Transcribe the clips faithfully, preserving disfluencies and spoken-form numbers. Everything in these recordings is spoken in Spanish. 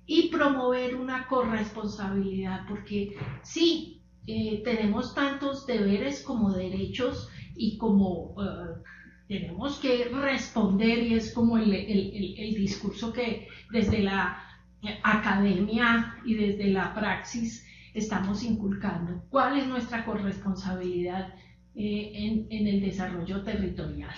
y promover una corresponsabilidad, porque sí, eh, tenemos tantos deberes como derechos y como uh, tenemos que responder, y es como el, el, el, el discurso que desde la academia y desde la praxis estamos inculcando. ¿Cuál es nuestra corresponsabilidad eh, en, en el desarrollo territorial?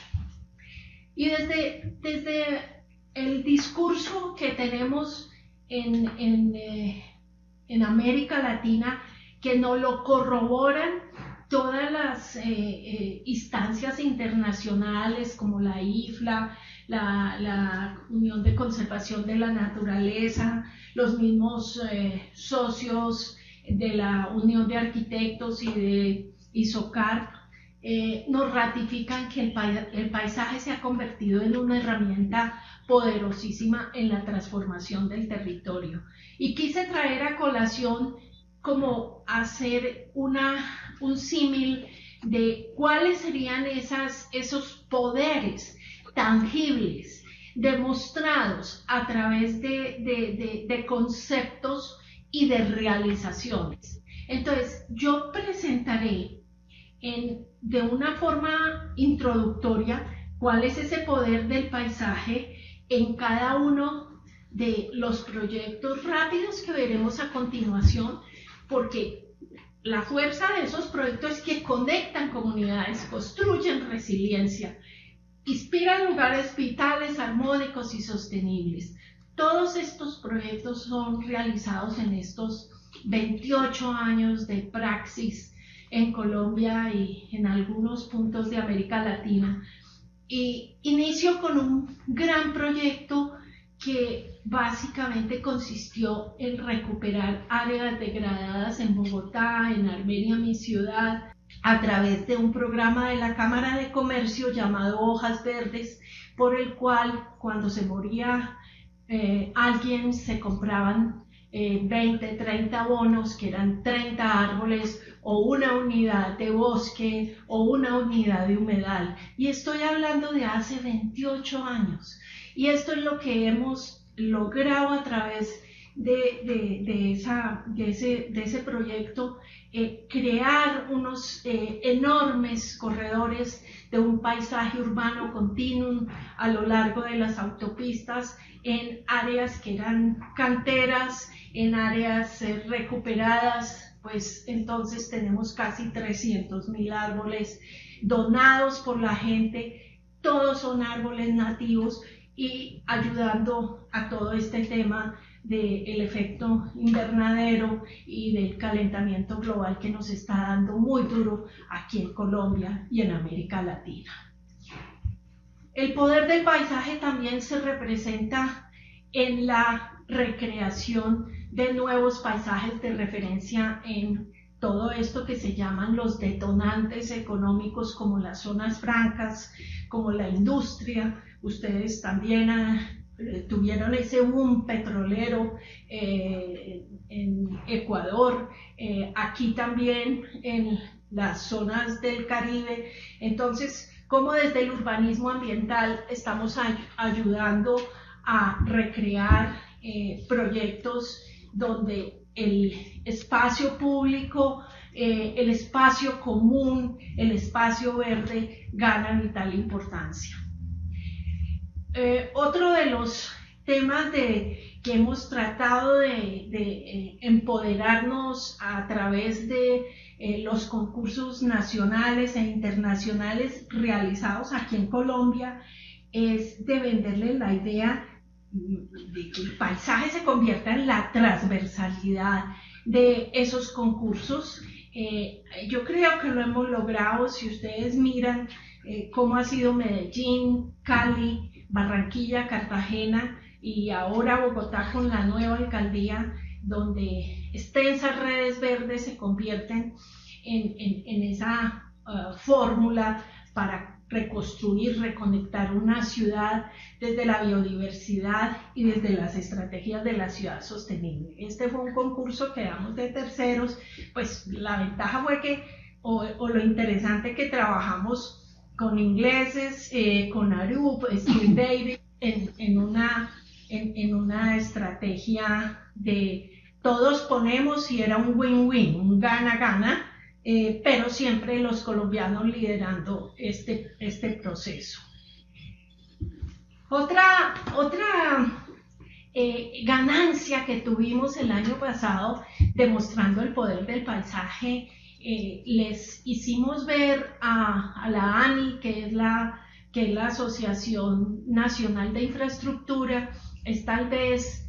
Y desde, desde el discurso que tenemos en, en, eh, en América Latina, que nos lo corroboran todas las eh, eh, instancias internacionales como la I F L A, la, la Unión de Conservación de la Naturaleza, los mismos eh, socios de la Unión de Arquitectos y de ISOCAR, eh, nos ratifican que el, pa el paisaje se ha convertido en una herramienta poderosísima en la transformación del territorio. Y quise traer a colación como hacer una, un símil de cuáles serían esas, esos poderes tangibles demostrados a través de, de, de, de conceptos y de realizaciones. Entonces, yo presentaré en, de una forma introductoria cuál es ese poder del paisaje en cada uno de los proyectos rápidos que veremos a continuación, porque la fuerza de esos proyectos es que conectan comunidades, construyen resiliencia, inspiran lugares vitales, armónicos y sostenibles. Todos estos proyectos son realizados en estos veintiocho años de praxis en Colombia y en algunos puntos de América Latina. Y inicio con un gran proyecto que básicamente consistió en recuperar áreas degradadas en Bogotá, en Armenia, mi ciudad, a través de un programa de la Cámara de Comercio llamado Hojas Verdes, por el cual cuando se moría eh, alguien se compraban eh, veinte, treinta bonos, que eran treinta árboles o una unidad de bosque o una unidad de humedal. Y estoy hablando de hace veintiocho años. Y esto es lo que hemos logrado a través de, de, de, esa, de, ese, de ese proyecto, eh, crear unos eh, enormes corredores de un paisaje urbano continuo a lo largo de las autopistas, en áreas que eran canteras, en áreas eh, recuperadas. Pues entonces tenemos casi trescientos mil árboles donados por la gente, todos son árboles nativos, y ayudando a todo este tema del efecto invernadero y del calentamiento global que nos está dando muy duro aquí en Colombia y en América Latina. El poder del paisaje también se representa en la recreación de nuevos paisajes de referencia en todo esto que se llaman los detonantes económicos, como las zonas francas, como la industria. Ustedes también eh, tuvieron ese boom petrolero eh, en Ecuador, eh, aquí también en las zonas del Caribe. Entonces, como desde el urbanismo ambiental estamos ay ayudando a recrear eh, proyectos donde el espacio público, eh, el espacio común, el espacio verde ganan vital importancia. Eh, otro de los temas de, que hemos tratado de, de eh, empoderarnos a través de eh, los concursos nacionales e internacionales realizados aquí en Colombia es de venderle la idea de que el paisaje se convierta en la transversalidad de esos concursos. Eh, yo creo que lo hemos logrado. Si ustedes miran eh, cómo ha sido Medellín, Cali, Barranquilla, Cartagena y ahora Bogotá con la nueva alcaldía, donde extensas redes verdes se convierten en, en, en esa uh, fórmula para reconstruir, reconectar una ciudad desde la biodiversidad y desde las estrategias de la ciudad sostenible. Este fue un concurso que damos de terceros. Pues la ventaja fue que, o, o lo interesante, que trabajamos con ingleses, eh, con Arup, Steve Davis, en, en, una, en, en una estrategia de todos ponemos y era un win-win, un gana-gana, eh, pero siempre los colombianos liderando este, este proceso. Otra, otra eh, ganancia que tuvimos el año pasado, demostrando el poder del paisaje, eh, les hicimos ver a, a la ANI, que es la, que es la Asociación Nacional de Infraestructura, es tal vez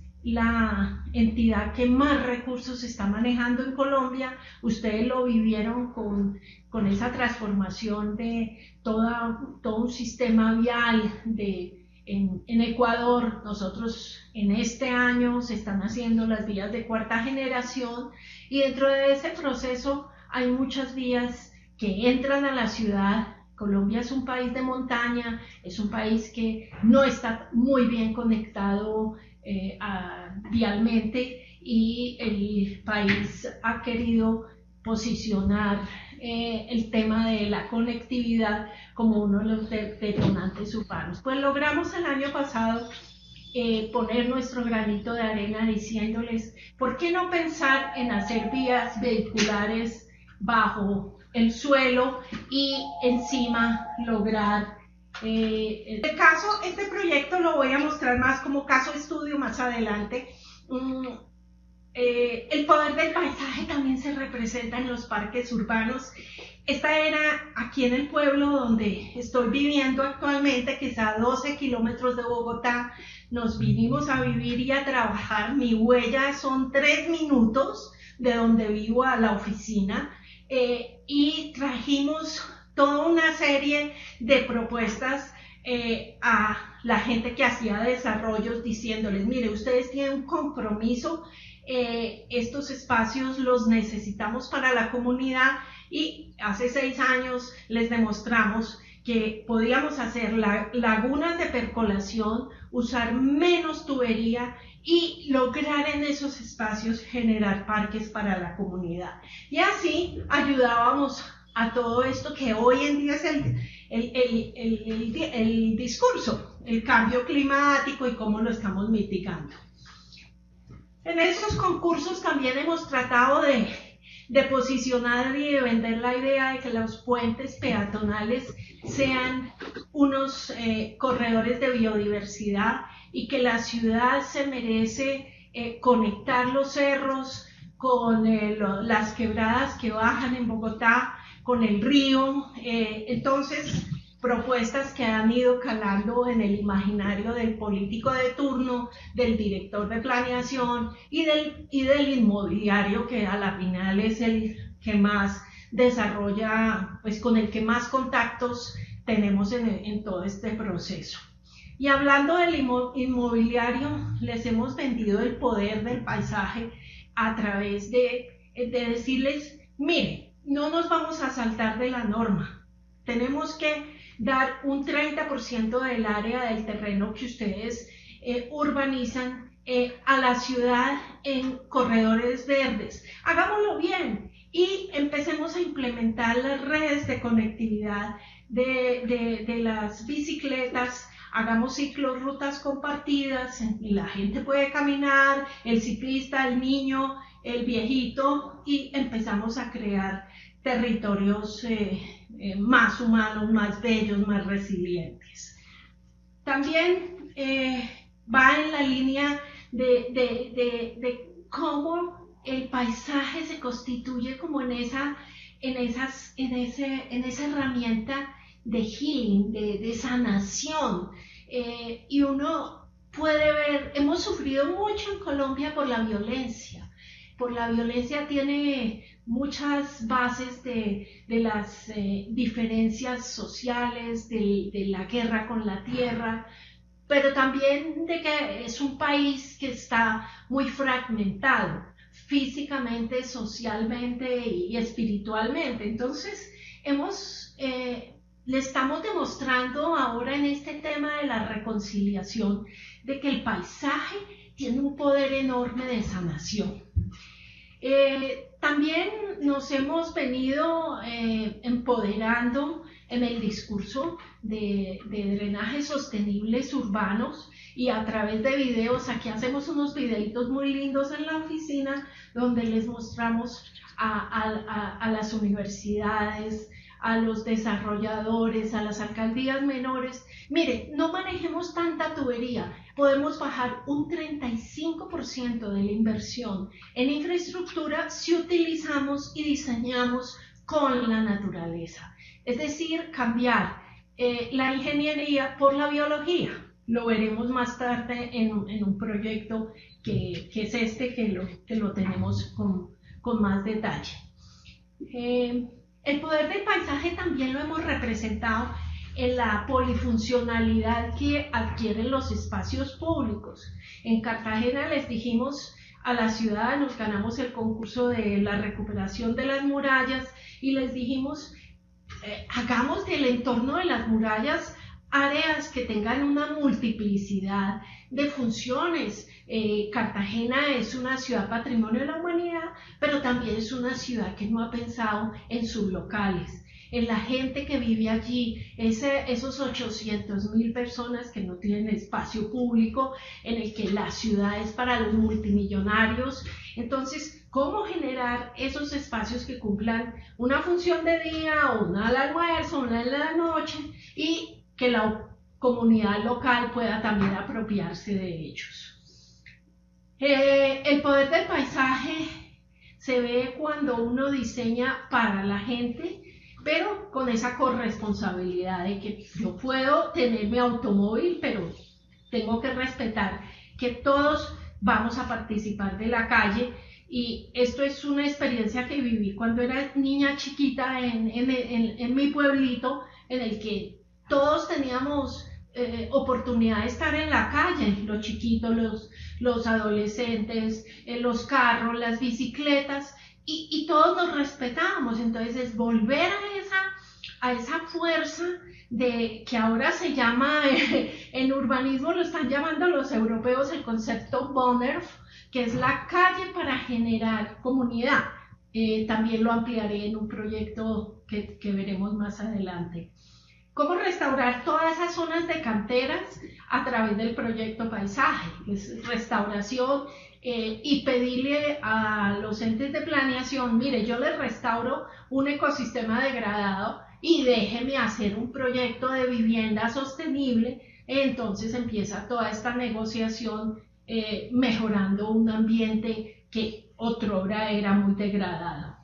la entidad que más recursos está manejando en Colombia. Ustedes lo vivieron con, con esa transformación de toda, todo un sistema vial de En, en Ecuador. Nosotros en este año se están haciendo las vías de cuarta generación y dentro de ese proceso hay muchas vías que entran a la ciudad. Colombia es un país de montaña, es un país que no está muy bien conectado eh, a, vialmente, y el país ha querido posicionar eh, el tema de la conectividad como uno de los de, detonantes urbanos. Pues logramos el año pasado eh, poner nuestro granito de arena diciéndoles, ¿por qué no pensar en hacer vías vehiculares bajo el suelo y encima lograr eh, este caso? Este proyecto lo voy a mostrar más como caso estudio más adelante. Mm, Eh, el poder del paisaje también se representa en los parques urbanos. Esta era aquí en el pueblo donde estoy viviendo actualmente, que está a doce kilómetros de Bogotá. Nos vinimos a vivir y a trabajar. Mi huella son tres minutos de donde vivo a la oficina, eh, y trajimos toda una serie de propuestas eh, a la gente que hacía desarrollos, diciéndoles, mire, ustedes tienen un compromiso, Eh, estos espacios los necesitamos para la comunidad, y hace seis años les demostramos que podíamos hacer la, lagunas de percolación, usar menos tubería y lograr en esos espacios generar parques para la comunidad. Y así ayudábamos a todo esto que hoy en día es el, el, el, el, el, el discurso, el cambio climático y cómo lo estamos mitigando. En estos concursos también hemos tratado de, de posicionar y de vender la idea de que los puentes peatonales sean unos eh, corredores de biodiversidad, y que la ciudad se merece eh, conectar los cerros con eh, lo, las quebradas que bajan en Bogotá, con el río. Eh, entonces, propuestas que han ido calando en el imaginario del político de turno, del director de planeación y del, y del inmobiliario, que a la final es el que más desarrolla, pues con el que más contactos tenemos en, en todo este proceso. Y hablando del inmobiliario, les hemos vendido el poder del paisaje a través de, de decirles, mire, no nos vamos a saltar de la norma, tenemos que dar un treinta por ciento del área del terreno que ustedes eh, urbanizan eh, a la ciudad en corredores verdes. Hagámoslo bien y empecemos a implementar las redes de conectividad de, de, de las bicicletas. Hagamos ciclorrutas compartidas y la gente puede caminar, el ciclista, el niño, el viejito, y empezamos a crear territorios eh, eh, más humanos, más bellos, más resilientes. También eh, va en la línea de, de, de, de cómo el paisaje se constituye como en esa, en esas, en ese, en esa herramienta de healing, de, de sanación, eh, y uno puede ver, hemos sufrido mucho en Colombia por la violencia. Por la violencia tiene muchas bases de, de las eh, diferencias sociales, de, de la guerra con la tierra, pero también de que es un país que está muy fragmentado físicamente, socialmente y espiritualmente. Entonces, hemos, eh, le estamos demostrando ahora en este tema de la reconciliación de que el paisaje tiene un poder enorme de sanación. Eh, también nos hemos venido eh, empoderando en el discurso de, de drenajes sostenibles urbanos y a través de videos. Aquí hacemos unos videitos muy lindos en la oficina donde les mostramos a, a, a, a las universidades, a los desarrolladores, a las alcaldías menores: mire, no manejemos tanta tubería, podemos bajar un treinta y cinco por ciento de la inversión en infraestructura si utilizamos y diseñamos con la naturaleza. Es decir, cambiar eh, la ingeniería por la biología. Lo veremos más tarde en, en un proyecto que, que es este, que lo, que lo tenemos con, con más detalle. Eh, El poder del paisaje también lo hemos representado en la polifuncionalidad que adquieren los espacios públicos. En Cartagena les dijimos a la ciudadanos, ganamos el concurso de la recuperación de las murallas y les dijimos, eh, hagamos del entorno de las murallas áreas que tengan una multiplicidad de funciones. Eh, Cartagena es una ciudad patrimonio de la humanidad, pero también es una ciudad que no ha pensado en sus locales, en la gente que vive allí, ese, esos ochocientos mil personas que no tienen espacio público, en el que la ciudad es para los multimillonarios. Entonces, ¿cómo generar esos espacios que cumplan una función de día, una al almuerzo, una en la noche, y que la comunidad local pueda también apropiarse de ellos? Eh, el poder del paisaje se ve cuando uno diseña para la gente, pero con esa corresponsabilidad de que yo puedo tener mi automóvil, pero tengo que respetar que todos vamos a participar de la calle. Y esto es una experiencia que viví cuando era niña chiquita en, en, en, en mi pueblito, en el que todos teníamos eh, oportunidad de estar en la calle, los chiquitos, los, los adolescentes, eh, los carros, las bicicletas, y, y todos nos respetábamos. Entonces es volver a esa, a esa fuerza de que ahora se llama, eh, en urbanismo lo están llamando los europeos el concepto Bonnerf, que es la calle para generar comunidad. Eh, también lo ampliaré en un proyecto que, que veremos más adelante. ¿Cómo restaurar todas esas zonas de canteras? A través del proyecto Paisaje, que es restauración, eh, y pedirle a los entes de planeación: mire, yo les restauro un ecosistema degradado y déjeme hacer un proyecto de vivienda sostenible. Entonces empieza toda esta negociación, eh, mejorando un ambiente que otrora era muy degradado.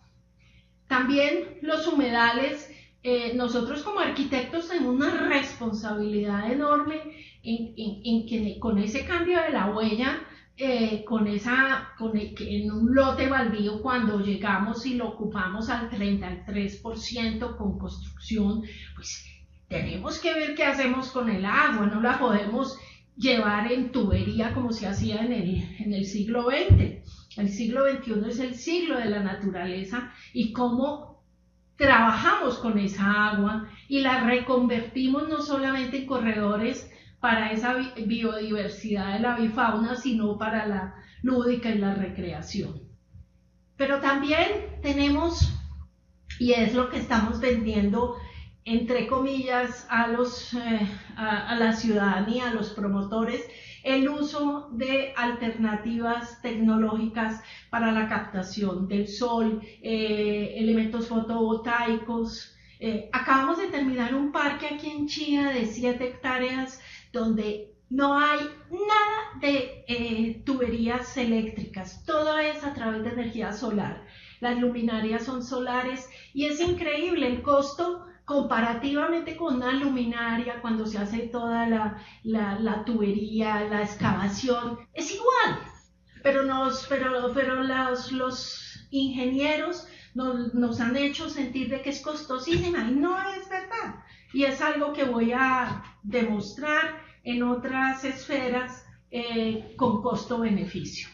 También los humedales. Eh, nosotros como arquitectos tenemos una responsabilidad enorme en, en, en que con ese cambio de la huella, eh, con esa, con el, en un lote baldío, cuando llegamos y lo ocupamos al treinta y tres por ciento con construcción, pues tenemos que ver qué hacemos con el agua. No la podemos llevar en tubería como se hacía en el, en el siglo veinte. El siglo veintiuno es el siglo de la naturaleza, y cómo trabajamos con esa agua y la reconvertimos no solamente en corredores para esa biodiversidad de la avifauna, sino para la lúdica y la recreación. Pero también tenemos, y es lo que estamos vendiendo entre comillas a, los, eh, a, a la ciudadanía, a los promotores, el uso de alternativas tecnológicas para la captación del sol, eh, elementos fotovoltaicos. Eh, acabamos de terminar un parque aquí en Chía de siete hectáreas donde no hay nada de eh, tuberías eléctricas, todo es a través de energía solar. Las luminarias son solares y es increíble el costo comparativamente con una luminaria, cuando se hace toda la, la, la tubería, la excavación, es igual. Pero, nos, pero, pero los, los ingenieros nos, nos han hecho sentir de que es costosísima, y no es verdad. Y es algo que voy a demostrar en otras esferas eh, con costo-beneficio.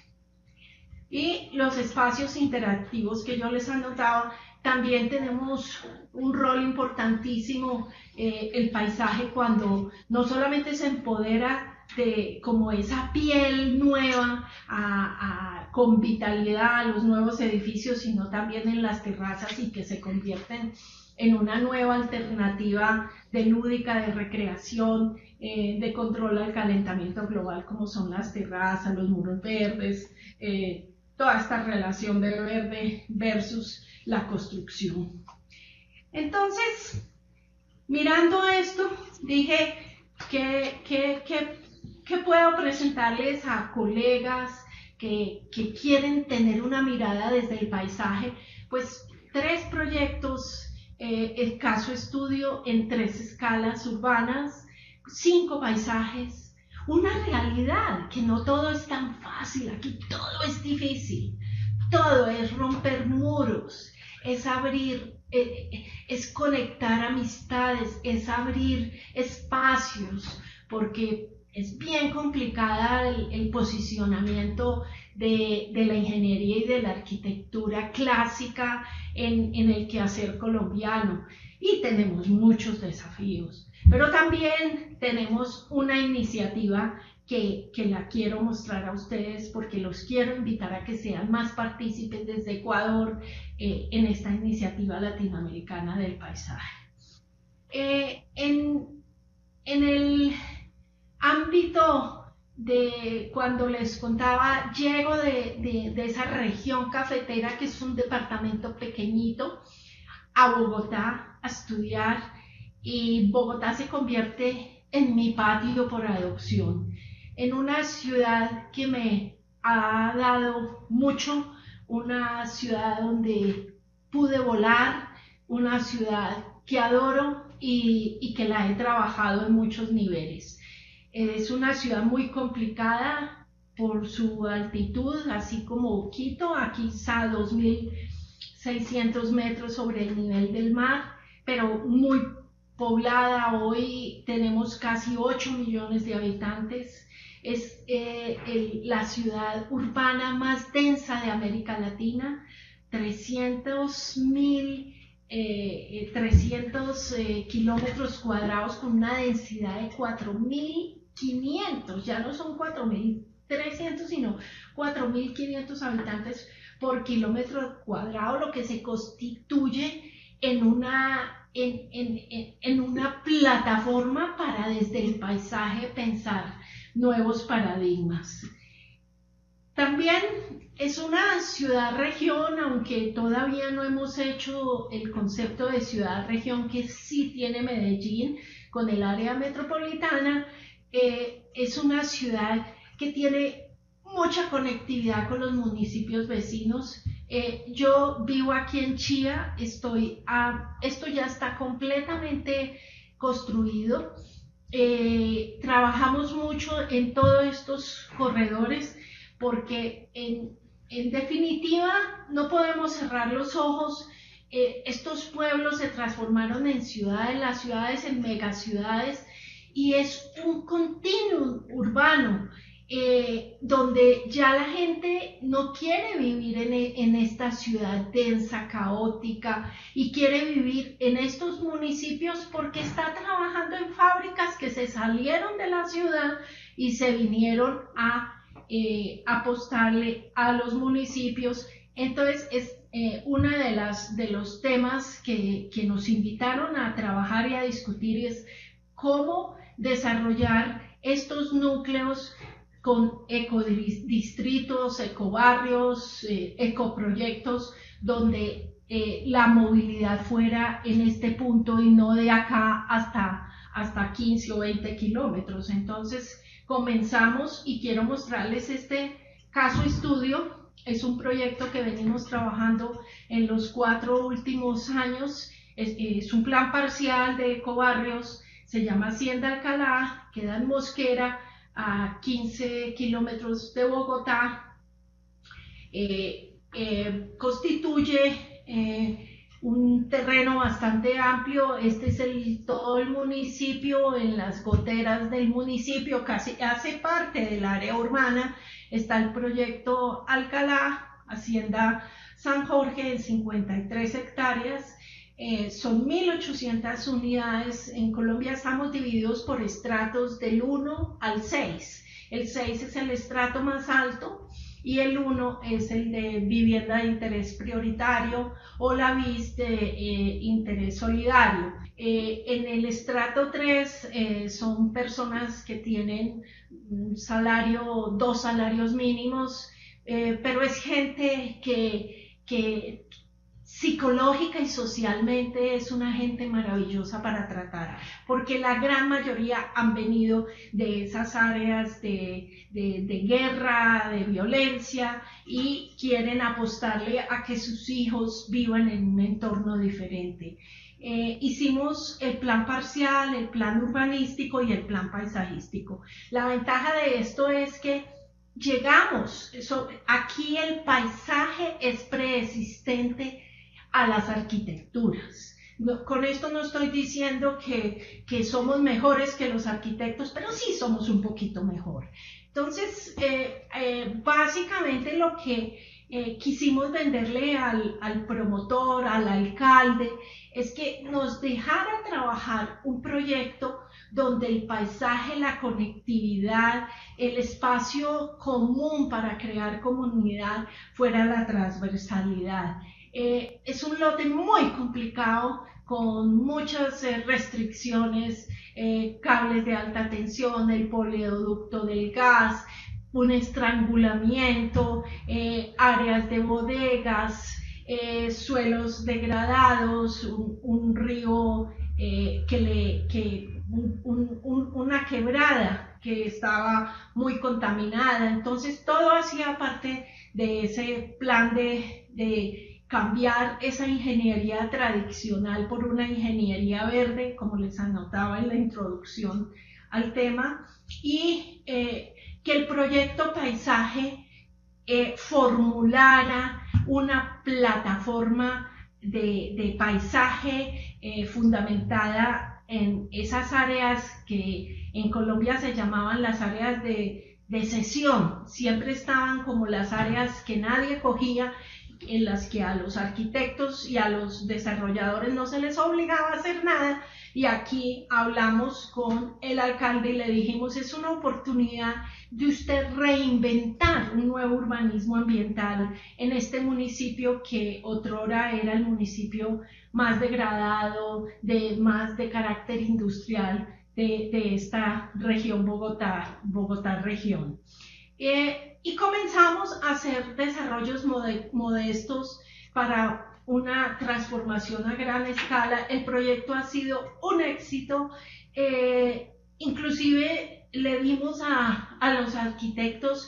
Y los espacios interactivos que yo les anotaba, también tenemos un rol importantísimo, eh, el paisaje, cuando no solamente se empodera de como esa piel nueva a, a, con vitalidad a los nuevos edificios, sino también en las terrazas, y que se convierten en una nueva alternativa de lúdica, de recreación, eh, de control al calentamiento global, como son las terrazas, los muros verdes, eh, toda esta relación del verde versus la construcción. Entonces, mirando esto, dije que, que, que, que puedo presentarles a colegas que, que quieren tener una mirada desde el paisaje, pues tres proyectos, eh, el caso estudio en tres escalas urbanas, cinco paisajes, una realidad que no todo es tan fácil, aquí todo es difícil, todo es romper muros, es abrir, eh, es conectar amistades, es abrir espacios, porque es bien complicada el, el posicionamiento de, de la ingeniería y de la arquitectura clásica en, en el quehacer colombiano, y tenemos muchos desafíos, pero también tenemos una iniciativa que, que la quiero mostrar a ustedes porque los quiero invitar a que sean más partícipes desde Ecuador eh, en esta iniciativa latinoamericana del paisaje. Eh, en, en el ámbito de cuando les contaba, llego de, de, de esa región cafetera, que es un departamento pequeñito, a Bogotá a estudiar, y Bogotá se convierte en mi patio por adopción, en una ciudad que me ha dado mucho, una ciudad donde pude volar, una ciudad que adoro y, y que la he trabajado en muchos niveles. Es una ciudad muy complicada por su altitud, así como Quito, aquí está a dos mil seiscientos metros sobre el nivel del mar, pero muy poblada. Hoy tenemos casi ocho millones de habitantes. Es eh, el, la ciudad urbana más densa de América Latina, trescientos mil eh, trescientos eh, kilómetros cuadrados, con una densidad de cuatro mil quinientos, ya no son cuatro mil trescientos, sino cuatro mil quinientos habitantes por kilómetro cuadrado, lo que se constituye en una, en, en, en una plataforma para desde el paisaje pensar nuevos paradigmas. También es una ciudad-región, aunque todavía no hemos hecho el concepto de ciudad-región que sí tiene Medellín con el área metropolitana. Eh, es una ciudad que tiene mucha conectividad con los municipios vecinos. Eh, yo vivo aquí en Chía, estoy a, esto ya está completamente construido. Eh, trabajamos mucho en todos estos corredores porque en, en definitiva no podemos cerrar los ojos. Eh, estos pueblos se transformaron en ciudades, las ciudades en megaciudades, y es un continuum urbano eh, donde ya la gente no quiere vivir en, en esta ciudad densa, caótica, y quiere vivir en estos municipios porque está trabajando en fábricas que se salieron de la ciudad y se vinieron a eh, apostarle a los municipios. Entonces es eh, uno de, las, de los temas que, que nos invitaron a trabajar y a discutir, es cómo desarrollar estos núcleos con ecodistritos, ecobarrios, eh, ecoproyectos, donde eh, la movilidad fuera en este punto y no de acá hasta, hasta quince o veinte kilómetros. Entonces comenzamos, y quiero mostrarles este caso estudio. Es un proyecto que venimos trabajando en los cuatro últimos años. Es, es un plan parcial de ecobarrios. Se llama Hacienda Alcalá, queda en Mosquera, a quince kilómetros de Bogotá. Eh, eh, constituye eh, un terreno bastante amplio. Este es el, todo el municipio, en las goteras del municipio, casi hace parte del área urbana. Está el proyecto Alcalá, Hacienda San Jorge, en cincuenta y tres hectáreas. Eh, son mil ochocientas unidades. En Colombia estamos divididos por estratos del uno al seis. El seis es el estrato más alto, y el uno es el de vivienda de interés prioritario o la V I S de eh, interés solidario. Eh, en el estrato tres eh, son personas que tienen un salario, dos salarios mínimos, eh, pero es gente que, que psicológica y socialmente es una gente maravillosa para tratar, porque la gran mayoría han venido de esas áreas de, de, de guerra, de violencia, y quieren apostarle a que sus hijos vivan en un entorno diferente. Eh, hicimos el plan parcial, el plan urbanístico y el plan paisajístico. La ventaja de esto es que llegamos, eso, aquí el paisaje es preexistente a las arquitecturas. No, con esto no estoy diciendo que, que somos mejores que los arquitectos, pero sí somos un poquito mejor. Entonces, eh, eh, básicamente lo que eh, quisimos venderle al, al promotor, al alcalde, es que nos dejara trabajar un proyecto donde el paisaje, la conectividad, el espacio común para crear comunidad fuera la transversalidad. Eh, es un lote muy complicado, con muchas eh, restricciones, eh, cables de alta tensión, el polioducto del gas, un estrangulamiento, eh, áreas de bodegas, eh, suelos degradados, un, un río eh, que le... Que, un, un, una quebrada que estaba muy contaminada. Entonces todo hacía parte de ese plan de, de cambiar esa ingeniería tradicional por una ingeniería verde, como les anotaba en la introducción al tema, y eh, que el proyecto Paisaje eh, formulara una plataforma de, de paisaje eh, fundamentada en esas áreas que en Colombia se llamaban las áreas de, de cesión. Siempre estaban como las áreas que nadie cogía, en las que a los arquitectos y a los desarrolladores no se les obligaba a hacer nada, y aquí hablamos con el alcalde y le dijimos: es una oportunidad de usted reinventar un nuevo urbanismo ambiental en este municipio que otrora era el municipio más degradado, de, más de carácter industrial de, de esta región Bogotá, Bogotá región. Eh, y comenzamos a hacer desarrollos modestos para una transformación a gran escala. El proyecto ha sido un éxito, eh, inclusive le dimos a, a los arquitectos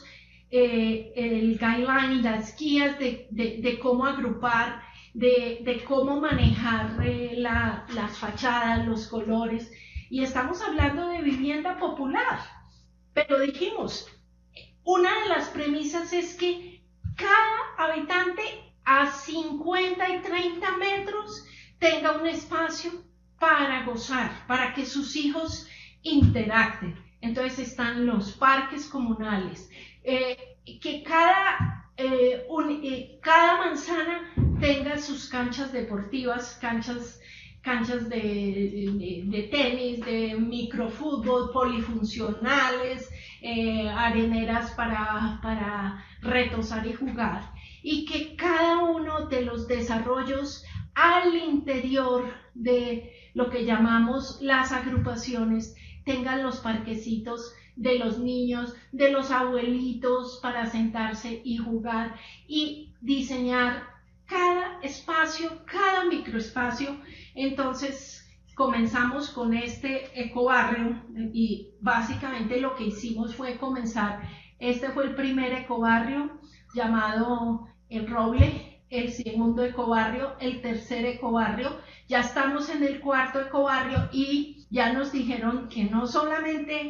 eh, el guideline, las guías de, de, de cómo agrupar, de, de cómo manejar eh, la, las fachadas, los colores, y estamos hablando de vivienda popular, pero dijimos, una de las premisas es que cada habitante a cincuenta y treinta metros tenga un espacio para gozar, para que sus hijos interacten. Entonces están los parques comunales, eh, que cada, eh, un, eh, cada manzana tenga sus canchas deportivas, canchas, canchas de, de, de tenis, de microfútbol, polifuncionales, eh, areneras para, para retosar y jugar, y que cada uno de los desarrollos al interior de lo que llamamos las agrupaciones tengan los parquecitos de los niños, de los abuelitos, para sentarse y jugar y diseñar cada espacio, cada microespacio. Entonces comenzamos con este ecobarrio y básicamente lo que hicimos fue comenzar, este fue el primer ecobarrio llamado El Roble, el segundo ecobarrio, el tercer ecobarrio, ya estamos en el cuarto ecobarrio y ya nos dijeron que no solamente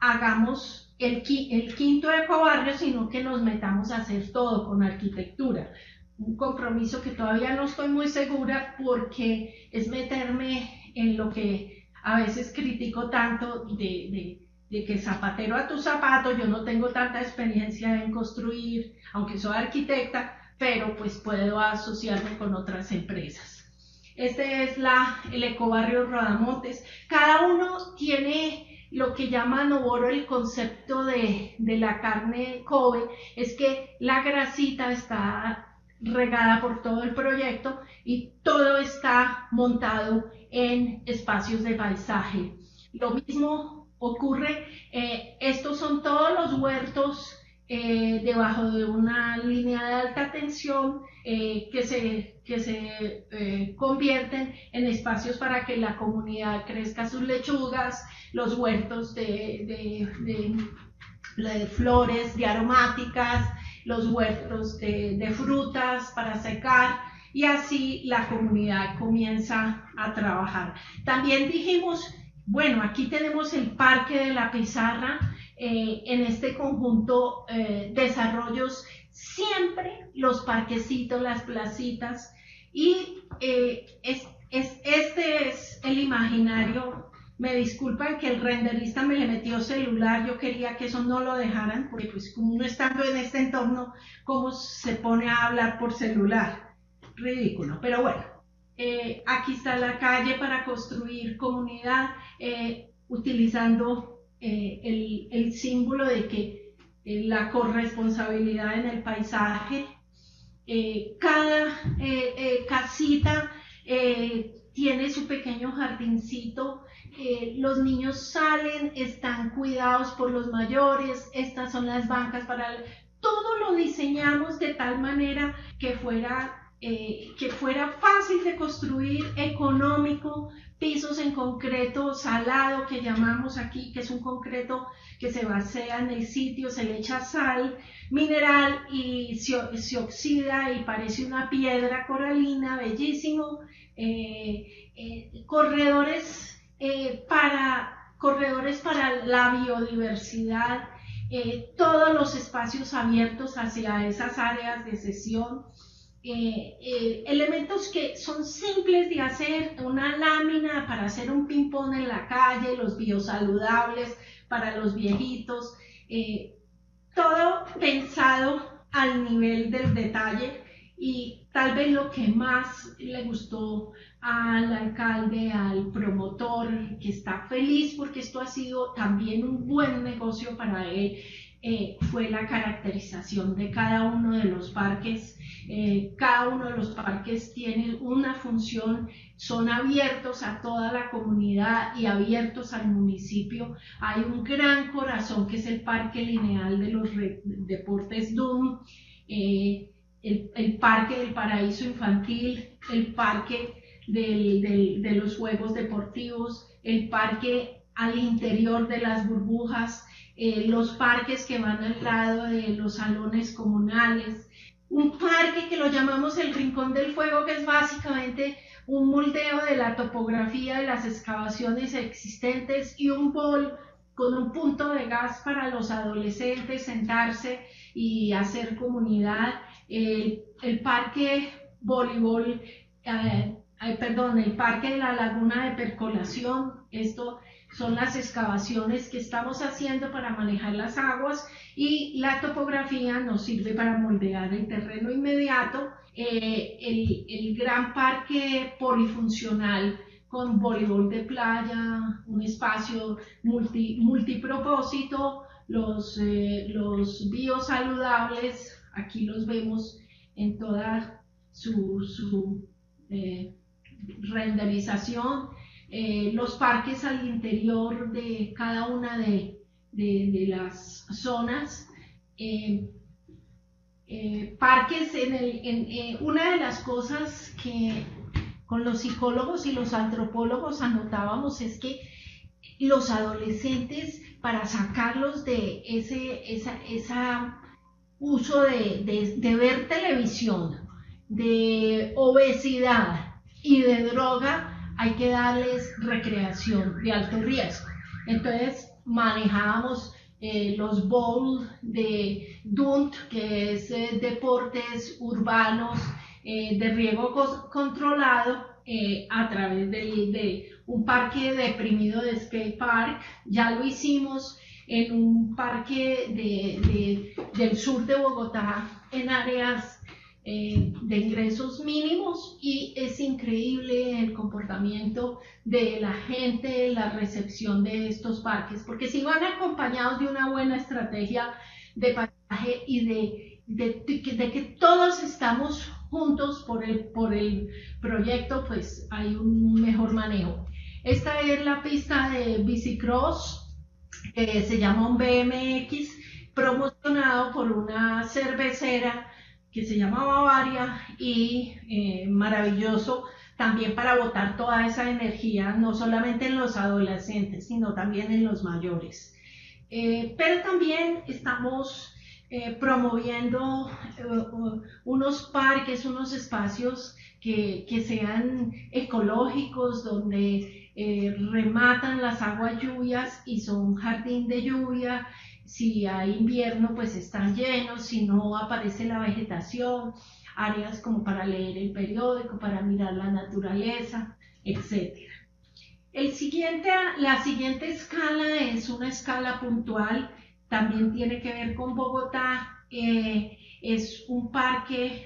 hagamos el, el quinto ecobarrio, sino que nos metamos a hacer todo con arquitectura. Un compromiso que todavía no estoy muy segura porque es meterme en lo que a veces critico tanto de, de, de que zapatero a tu zapato. Yo no tengo tanta experiencia en construir, aunque soy arquitecta, pero pues puedo asociarme con otras empresas. Este es la, el ecobarrio Rodamontes. Cada uno tiene lo que llama Novoro el concepto de, de la carne Kobe es que la grasita está regada por todo el proyecto y todo está montado en espacios de paisaje. Lo mismo ocurre, eh, estos son todos los huertos eh, debajo de una línea de alta tensión eh, que se, que se eh, convierten en espacios para que la comunidad crezca sus lechugas, los huertos de, de, de, de flores, de aromáticas, los huertos de, de frutas para secar, y así la comunidad comienza a trabajar. También dijimos, bueno, aquí tenemos el Parque de la Pizarra, eh, en este conjunto eh, desarrollos, siempre los parquecitos, las placitas, y eh, es, es, este es el imaginario. Me disculpan que el renderista me le metió celular, yo quería que eso no lo dejaran, porque pues como uno estando en este entorno, ¿cómo se pone a hablar por celular? Ridículo, pero bueno, eh, aquí está la calle para construir comunidad, eh, utilizando eh, el, el símbolo de que eh, la corresponsabilidad en el paisaje, eh, cada eh, eh, casita eh, tiene su pequeño jardincito. Eh, los niños salen, están cuidados por los mayores, estas son las bancas para... El... Todo lo diseñamos de tal manera que fuera, eh, que fuera fácil de construir, económico, pisos en concreto salado que llamamos aquí, que es un concreto que se vacía en el sitio, se le echa sal mineral y se, se oxida y parece una piedra coralina, bellísimo. Eh, eh, corredores Eh, para, corredores para la biodiversidad, eh, todos los espacios abiertos hacia esas áreas de sesión, eh, eh, elementos que son simples de hacer, una lámina para hacer un ping-pong en la calle, los biosaludables para los viejitos, eh, todo pensado al nivel del detalle. Y tal vez lo que más le gustó al alcalde, al promotor, que está feliz porque esto ha sido también un buen negocio para él, eh, fue la caracterización de cada uno de los parques. Eh, cada uno de los parques tiene una función, son abiertos a toda la comunidad y abiertos al municipio. Hay un gran corazón que es el Parque Lineal de los Deportes DUM, eh, El, el Parque del Paraíso Infantil, el Parque del, del, de los Juegos Deportivos, el Parque al interior de las burbujas, eh, los parques que van al lado de los salones comunales, un parque que lo llamamos el Rincón del Fuego, que es básicamente un moldeo de la topografía de las excavaciones existentes y un bol con un punto de gas para los adolescentes sentarse y hacer comunidad. El, el parque voleibol, eh, eh, perdón, el parque de la laguna de percolación, esto son las excavaciones que estamos haciendo para manejar las aguas, y la topografía nos sirve para moldear el terreno inmediato. Eh, el, el gran parque polifuncional con voleibol de playa, un espacio multi, multipropósito, los, eh, los biosaludables, aquí los vemos en toda su, su eh, renderización, eh, los parques al interior de cada una de, de, de las zonas, eh, eh, parques en, el, en eh, una de las cosas que con los psicólogos y los antropólogos anotábamos es que los adolescentes, para sacarlos de ese esa, esa uso de, de, de ver televisión, de obesidad y de droga, hay que darles recreación de alto riesgo. Entonces manejábamos eh, los bowls de D U N T, que es eh, deportes urbanos eh, de riego controlado, eh, a través de, de un parque deprimido de skate park. Ya lo hicimos en un parque de, de, del sur de Bogotá, en áreas eh, de ingresos mínimos, y es increíble el comportamiento de la gente, la recepción de estos parques, porque si van acompañados de una buena estrategia de paisaje y de, de, de, de que todos estamos juntos por el, por el proyecto, pues hay un mejor manejo. Esta es la pista de bicicross, que se llama un B M X, promocionado por una cervecera que se llama Bavaria, y eh, maravilloso también para botar toda esa energía, no solamente en los adolescentes, sino también en los mayores. Eh, pero también estamos eh, promoviendo eh, unos parques, unos espacios que, que sean ecológicos, donde eh, rematan las aguas lluvias y son jardín de lluvia. Si hay invierno, pues están llenos, si no, aparece la vegetación, áreas como para leer el periódico, para mirar la naturaleza, etcétera. El siguiente, la siguiente escala es una escala puntual, también tiene que ver con Bogotá. Eh, es un parque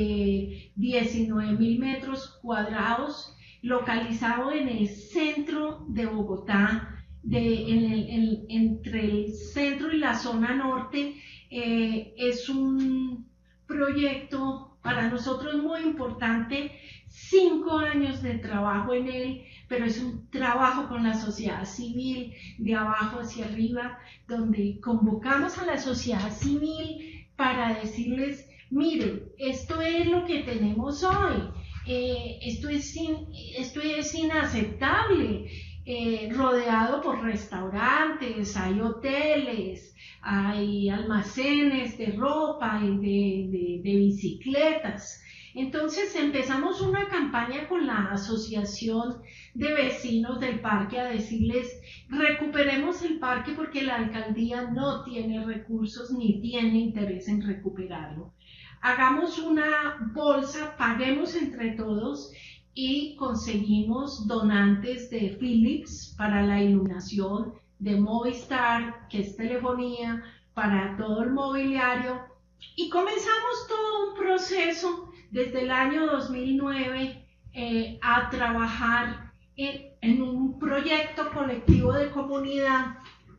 de diecinueve mil metros cuadrados, localizado en el centro de Bogotá, de, en el, en, entre el centro y la zona norte. Eh, es un proyecto para nosotros muy importante, cinco años de trabajo en él, pero es un trabajo con la sociedad civil, de abajo hacia arriba, donde convocamos a la sociedad civil para decirles: miren, esto es lo que tenemos hoy, eh, esto, es in, esto es inaceptable. Eh, rodeado por restaurantes, hay hoteles, hay almacenes de ropa y de, de, de bicicletas. Entonces empezamos una campaña con la asociación de vecinos del parque a decirles: recuperemos el parque, porque la alcaldía no tiene recursos ni tiene interés en recuperarlo. Hagamos una bolsa, paguemos entre todos, y conseguimos donantes de Philips para la iluminación, de Movistar, que es telefonía, para todo el mobiliario, y comenzamos todo un proceso desde el año dos mil nueve eh, a trabajar en, en un proyecto colectivo de comunidad,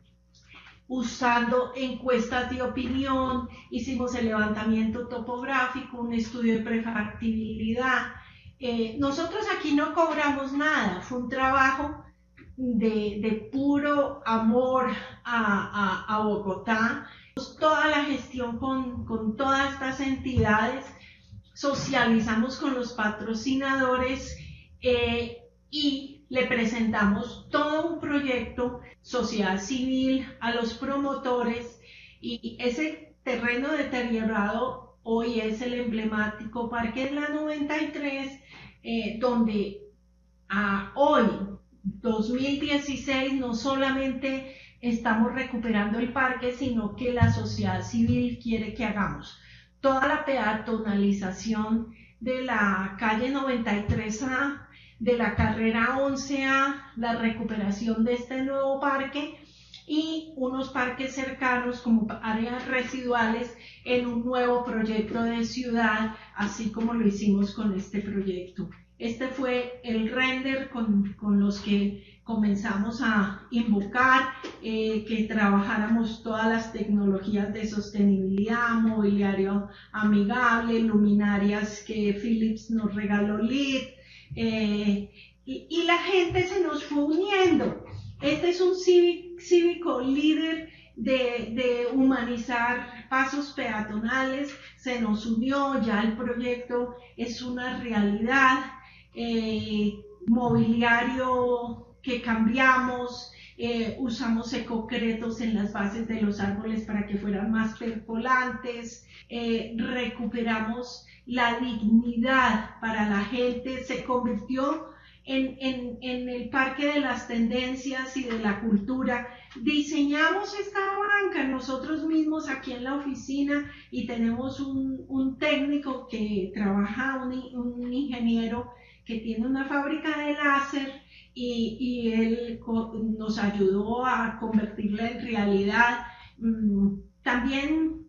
usando encuestas de opinión. Hicimos el levantamiento topográfico, un estudio de prefactibilidad. Eh, nosotros aquí no cobramos nada, fue un trabajo de, de puro amor a, a, a Bogotá. Toda la gestión con, con todas estas entidades, socializamos con los patrocinadores eh, y le presentamos todo un proyecto, sociedad civil, a los promotores, y ese terreno deteriorado hoy es el emblemático Parque de la noventa y tres, eh, donde a hoy, dos mil dieciséis, no solamente estamos recuperando el parque, sino que la sociedad civil quiere que hagamos toda la peatonalización de la calle noventa y tres A, de la carrera once A, la recuperación de este nuevo parque y unos parques cercanos como áreas residuales en un nuevo proyecto de ciudad, así como lo hicimos con este proyecto. Este fue el render con, con los que comenzamos a invocar eh, que trabajáramos todas las tecnologías de sostenibilidad, mobiliario amigable, luminarias que Philips nos regaló L E D, eh, y, y la gente se nos fue uniendo. Este es un cívico, cívico líder de, de humanizar pasos peatonales, se nos unió, ya el proyecto es una realidad. Eh, mobiliario que cambiamos, eh, usamos ecocretos en las bases de los árboles para que fueran más percolantes, eh, recuperamos la dignidad para la gente, se convirtió en, en, en el parque de las tendencias y de la cultura. Diseñamos esta banca nosotros mismos aquí en la oficina y tenemos un, un técnico que trabaja, un, un ingeniero que tiene una fábrica de láser, y, y él nos ayudó a convertirla en realidad. También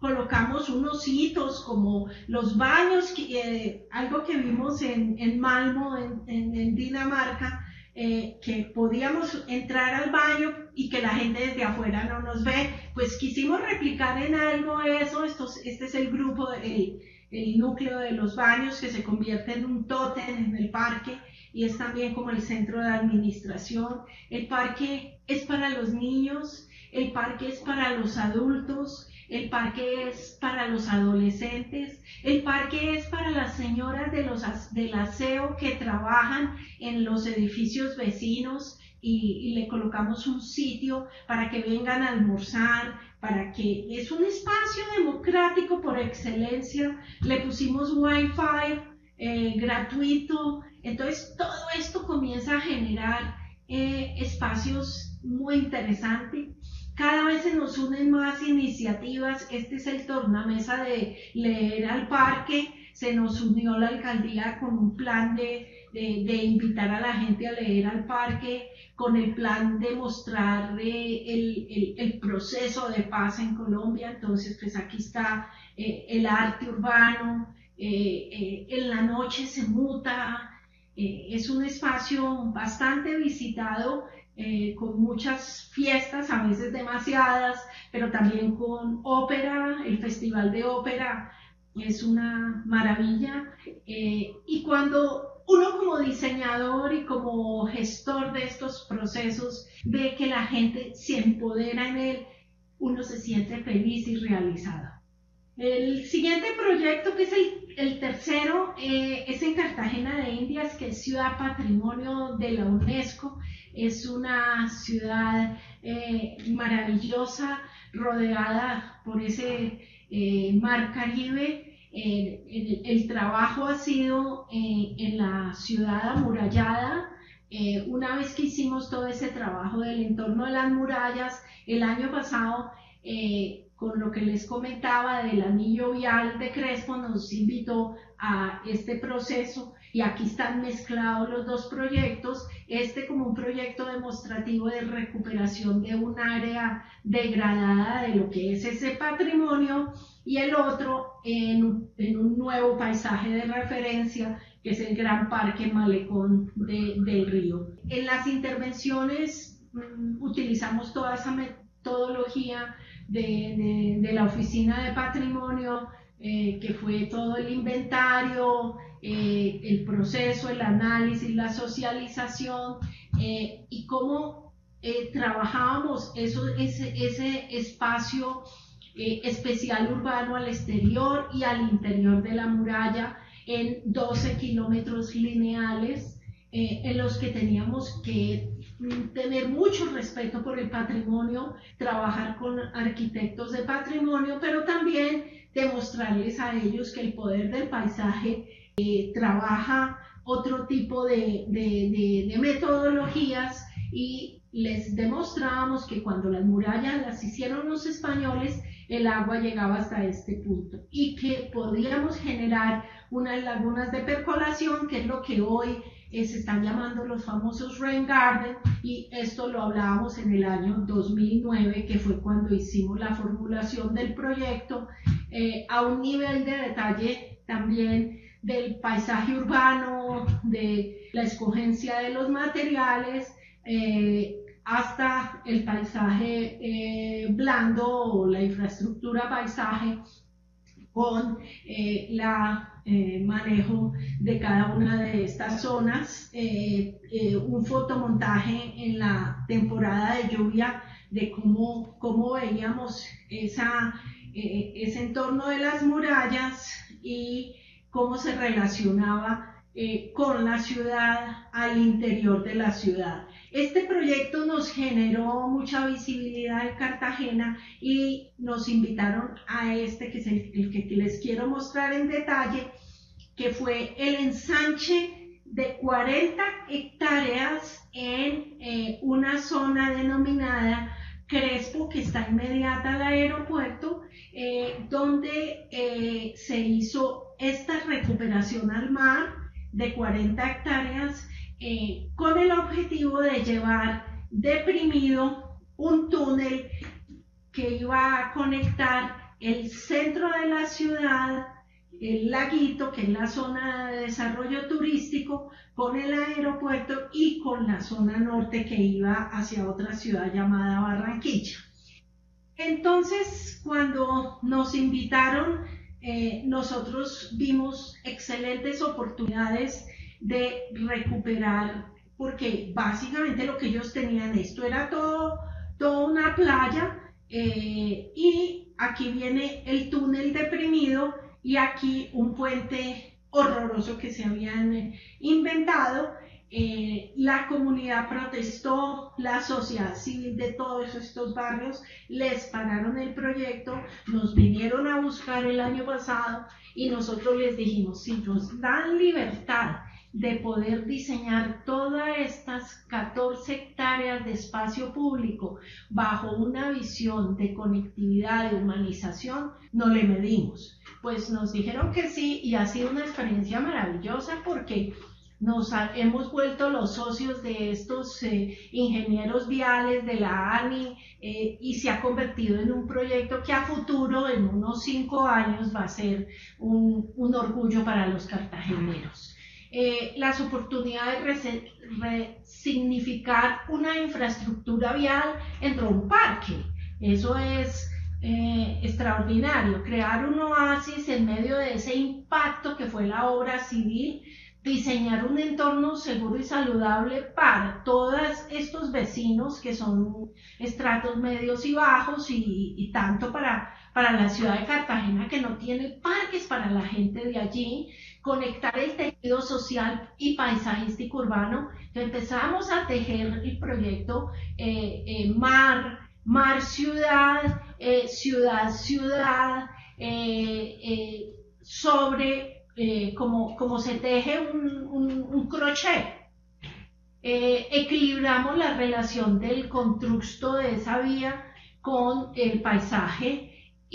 colocamos unos hitos como los baños, que, eh, algo que vimos en, en Malmo, en, en, en Dinamarca, eh, que podíamos entrar al baño y que la gente desde afuera no nos ve. Pues quisimos replicar en algo eso. Estos, este es el grupo, el, el núcleo de los baños, que se convierte en un tótem en el parque, y es también como el centro de administración. El parque es para los niños, el parque es para los adultos, el parque es para los adolescentes, el parque es para las señoras de los, del aseo que trabajan en los edificios vecinos, y, y le colocamos un sitio para que vengan a almorzar, para que es un espacio democrático por excelencia. Le pusimos wifi eh, gratuito. Entonces todo esto comienza a generar eh, espacios muy interesantes. Cada vez se nos unen más iniciativas. Este es el tornamesa de leer al parque. Se nos unió la alcaldía con un plan de, de, de invitar a la gente a leer al parque, con el plan de mostrar eh, el, el, el proceso de paz en Colombia. Entonces, pues aquí está eh, el arte urbano. Eh, eh, en la noche se muta. Eh, es un espacio bastante visitado, eh, con muchas fiestas, a veces demasiadas, pero también con ópera. El Festival de Ópera es una maravilla, eh, y cuando uno como diseñador y como gestor de estos procesos ve que la gente se empodera en él, uno se siente feliz y realizado. El siguiente proyecto, que es el, el tercero, eh, es en Cartagena de Indias, que es Ciudad Patrimonio de la UNESCO. Es una ciudad eh, maravillosa, rodeada por ese eh, mar Caribe. Eh, el, el trabajo ha sido eh, en la ciudad amurallada. Eh, una vez que hicimos todo ese trabajo del entorno de las murallas, el año pasado, eh, con lo que les comentaba del anillo vial de Crespo, nos invitó a este proceso, y aquí están mezclados los dos proyectos. Este como un proyecto demostrativo de recuperación de un área degradada de lo que es ese patrimonio, y el otro en, en un nuevo paisaje de referencia, que es el Gran Parque Malecón de, del Río. En las intervenciones mmm, utilizamos toda esa metodología de, de, de la Oficina de Patrimonio, eh, que fue todo el inventario, eh, el proceso, el análisis, la socialización, eh, y cómo eh, trabajábamos eso, ese, ese espacio eh, especial urbano al exterior y al interior de la muralla, en doce kilómetros lineales, eh, en los que teníamos que tener mucho respeto por el patrimonio, trabajar con arquitectos de patrimonio, pero también demostrarles a ellos que el poder del paisaje eh, trabaja otro tipo de, de, de, de metodologías, y les demostrábamos que cuando las murallas las hicieron los españoles, el agua llegaba hasta este punto, y que podíamos generar unas lagunas de percolación, que es lo que hoy eh, se están llamando los famosos rain garden, y esto lo hablábamos en el año dos mil nueve, que fue cuando hicimos la formulación del proyecto, eh, a un nivel de detalle también del paisaje urbano, de la escogencia de los materiales, eh, hasta el paisaje eh, blando, o la infraestructura paisaje, con eh, la eh, manejo de cada una de estas zonas, eh, eh, un fotomontaje en la temporada de lluvia de cómo, cómo veíamos esa, eh, ese entorno de las murallas y cómo se relacionaba eh, con la ciudad, al interior de la ciudad. Este proyecto nos generó mucha visibilidad en Cartagena, y nos invitaron a este, que es el, el que les quiero mostrar en detalle, que fue el ensanche de cuarenta hectáreas en eh, una zona denominada Crespo, que está inmediata al aeropuerto, eh, donde eh, se hizo esta recuperación al mar de cuarenta hectáreas, eh, con el objetivo de llevar deprimido un túnel que iba a conectar el centro de la ciudad, el laguito, que es la zona de desarrollo turístico, con el aeropuerto y con la zona norte que iba hacia otra ciudad llamada Barranquilla. Entonces, cuando nos invitaron, eh, nosotros vimos excelentes oportunidades de recuperar, porque básicamente lo que ellos tenían, esto era todo, toda una playa, eh, y aquí viene el túnel deprimido y aquí un puente horroroso que se habían inventado. Eh, la comunidad protestó, la sociedad civil de todos estos barrios les pararon el proyecto, nos vinieron a buscar el año pasado y nosotros les dijimos, si nos dan libertad de poder diseñar todas estas catorce hectáreas de espacio público bajo una visión de conectividad, de humanización, no le medimos. Pues nos dijeron que sí y ha sido una experiencia maravillosa porque nos ha, hemos vuelto los socios de estos eh, ingenieros viales de la A N I, eh, y se ha convertido en un proyecto que a futuro, en unos cinco años, va a ser un, un orgullo para los cartageneros. Eh, las oportunidades de resignificar una infraestructura vial entre un parque, eso es eh, extraordinario, crear un oasis en medio de ese impacto que fue la obra civil, diseñar un entorno seguro y saludable para todos estos vecinos que son estratos medios y bajos y, y tanto para, para la ciudad de Cartagena que no tiene parques para la gente de allí, conectar el tejido social y paisajístico urbano. Entonces empezamos a tejer el proyecto eh, eh, mar, mar ciudad, eh, ciudad ciudad, eh, eh, sobre Eh, como, como se teje un, un, un crochet. Eh, equilibramos la relación del constructo de esa vía con el paisaje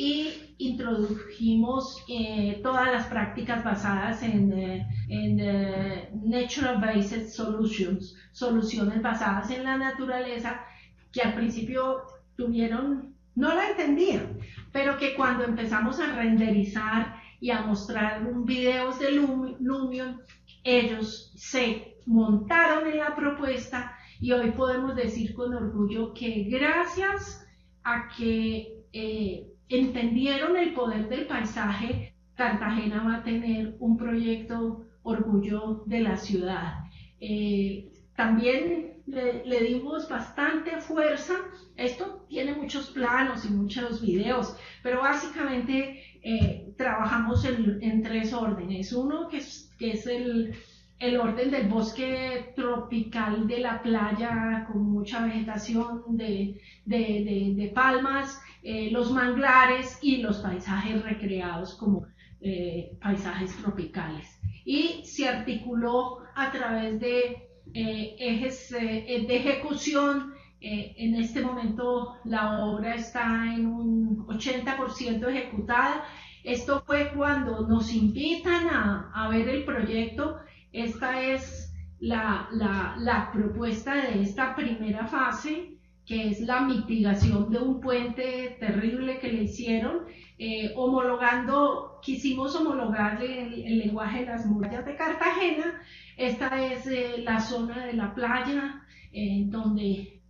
y introdujimos eh, todas las prácticas basadas en, eh, en eh, Natural Based Solutions, soluciones basadas en la naturaleza, que al principio tuvieron, no la entendían, pero que cuando empezamos a renderizar y a mostrar videos de Lumion, ellos se montaron en la propuesta y hoy podemos decir con orgullo que gracias a que eh, entendieron el poder del paisaje, Cartagena va a tener un proyecto orgullo de la ciudad. Eh, también le, le dimos bastante fuerza. Esto tiene muchos planos y muchos videos, pero básicamente eh, trabajamos en, en tres órdenes. Uno que es, que es el, el orden del bosque tropical de la playa con mucha vegetación de, de, de, de palmas, eh, los manglares y los paisajes recreados como eh, paisajes tropicales. Y se articuló a través de eh, ejes eh, de ejecución. Eh, en este momento la obra está en un ochenta por ciento ejecutada. Esto fue cuando nos invitan a, a ver el proyecto. Esta es la, la, la propuesta de esta primera fase, que es la mitigación de un puente terrible que le hicieron, eh, homologando, quisimos homologar el, el lenguaje de las murallas de Cartagena. Esta es eh, la zona de la playa, eh, donde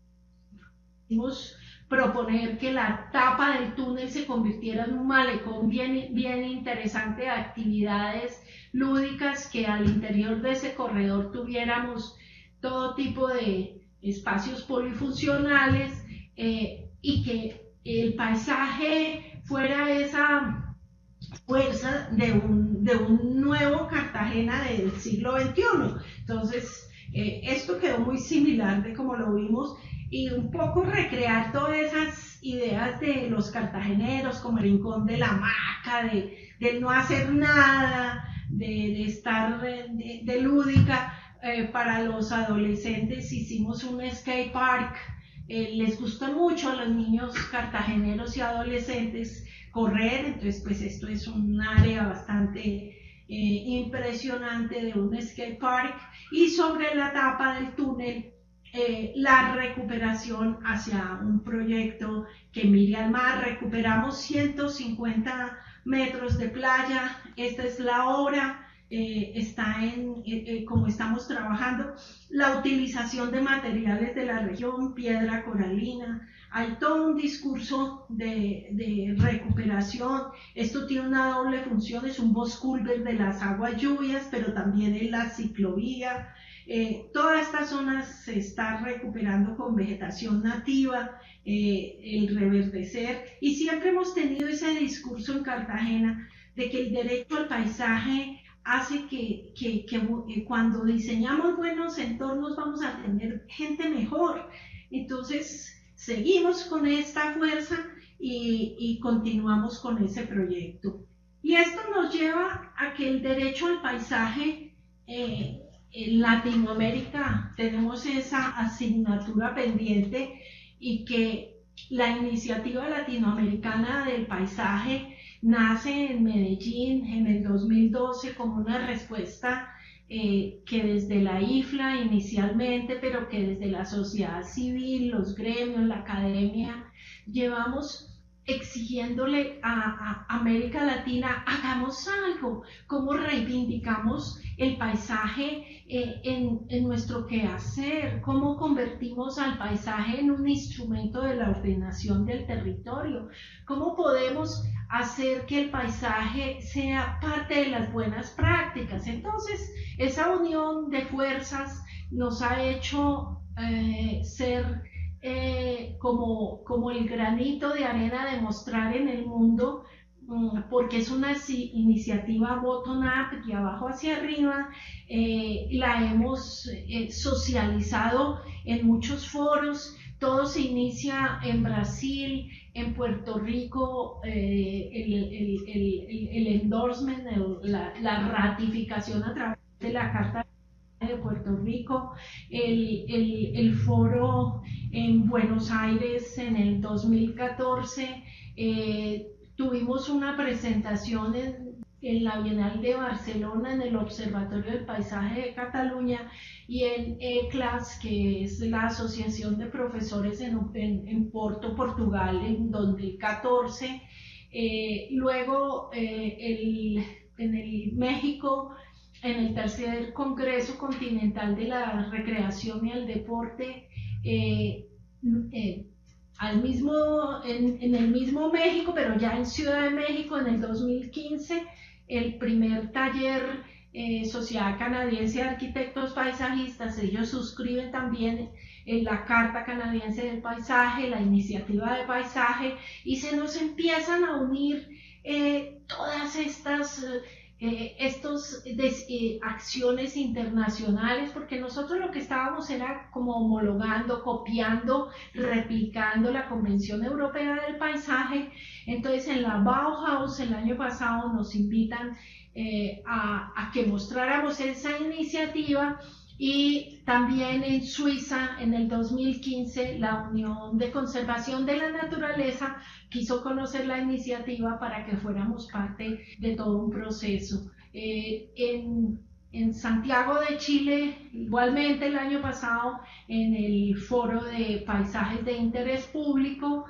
quisimos proponer que la tapa del túnel se convirtiera en un malecón bien, bien interesante de actividades lúdicas, que al interior de ese corredor tuviéramos todo tipo de espacios polifuncionales, eh, y que el paisaje fuera esa fuerza de un, de un nuevo Cartagena del siglo veintiuno. Entonces, eh, esto quedó muy similar de como lo vimos, y un poco recrear todas esas ideas de los cartageneros, como el rincón de la hamaca, de, de no hacer nada, de, de estar de, de lúdica. Eh, para los adolescentes hicimos un skate park. Eh, les gusta mucho a los niños cartageneros y adolescentes correr, entonces pues esto es un área bastante eh, impresionante de un skate park. Y sobre la tapa del túnel eh, la recuperación hacia un proyecto que mire al mar. Recuperamos ciento cincuenta metros de playa. Esta es la obra. Eh, está en, eh, eh, como estamos trabajando, la utilización de materiales de la región, piedra coralina. Hay todo un discurso de, de recuperación. Esto tiene una doble función, es un Bosculver de las aguas lluvias, pero también es la ciclovía. Eh, toda esta zona se está recuperando con vegetación nativa, eh, el reverdecer, y siempre hemos tenido ese discurso en Cartagena de que el derecho al paisaje hace que, que, que eh, cuando diseñamos buenos entornos vamos a tener gente mejor. Entonces seguimos con esta fuerza y, y continuamos con ese proyecto. Y esto nos lleva a que el derecho al paisaje, eh, en Latinoamérica tenemos esa asignatura pendiente, y que la iniciativa latinoamericana del paisaje nace en Medellín en el dos mil doce como una respuesta eh, que desde la I F L A inicialmente, pero que desde la sociedad civil, los gremios, la academia, llevamos exigiéndole a, a América Latina: hagamos algo, cómo reivindicamos el paisaje eh, en, en nuestro quehacer, cómo convertimos al paisaje en un instrumento de la ordenación del territorio, cómo podemos hacer que el paisaje sea parte de las buenas prácticas. Entonces, esa unión de fuerzas nos ha hecho eh, ser eh, como, como el granito de arena de mostrar en el mundo, porque es una iniciativa bottom-up, de abajo hacia arriba. Eh, la hemos eh, socializado en muchos foros. Todo se inicia en Brasil, en Puerto Rico, eh, el, el, el, el endorsement, el, la, la ratificación a través de la Carta de Puerto Rico, el, el, el foro en Buenos Aires en el dos mil catorce. eh, Tuvimos una presentación en, en la Bienal de Barcelona, en el Observatorio del Paisaje de Cataluña, y en ECLAS, que es la Asociación de Profesores en, en, en Porto, Portugal, en dos mil catorce. Eh, luego, eh, el, en el México, en el tercer Congreso Continental de la Recreación y el Deporte, eh, eh, Al mismo, en, en el mismo México, pero ya en Ciudad de México, en el dos mil quince, el primer taller eh, Sociedad Canadiense de Arquitectos Paisajistas. Ellos suscriben también en la Carta Canadiense del Paisaje, la iniciativa de paisaje, y se nos empiezan a unir eh, todas estas eh, estos des, eh, acciones internacionales, porque nosotros lo que estábamos era como homologando, copiando, replicando la Convención Europea del Paisaje. Entonces en la Bauhaus el año pasado nos invitan eh, a, a que mostráramos esa iniciativa. Y también en Suiza, en el dos mil quince, la Unión de Conservación de la Naturaleza quiso conocer la iniciativa para que fuéramos parte de todo un proceso. Eh, en, en Santiago de Chile, igualmente el año pasado, en el Foro de Paisajes de Interés Público,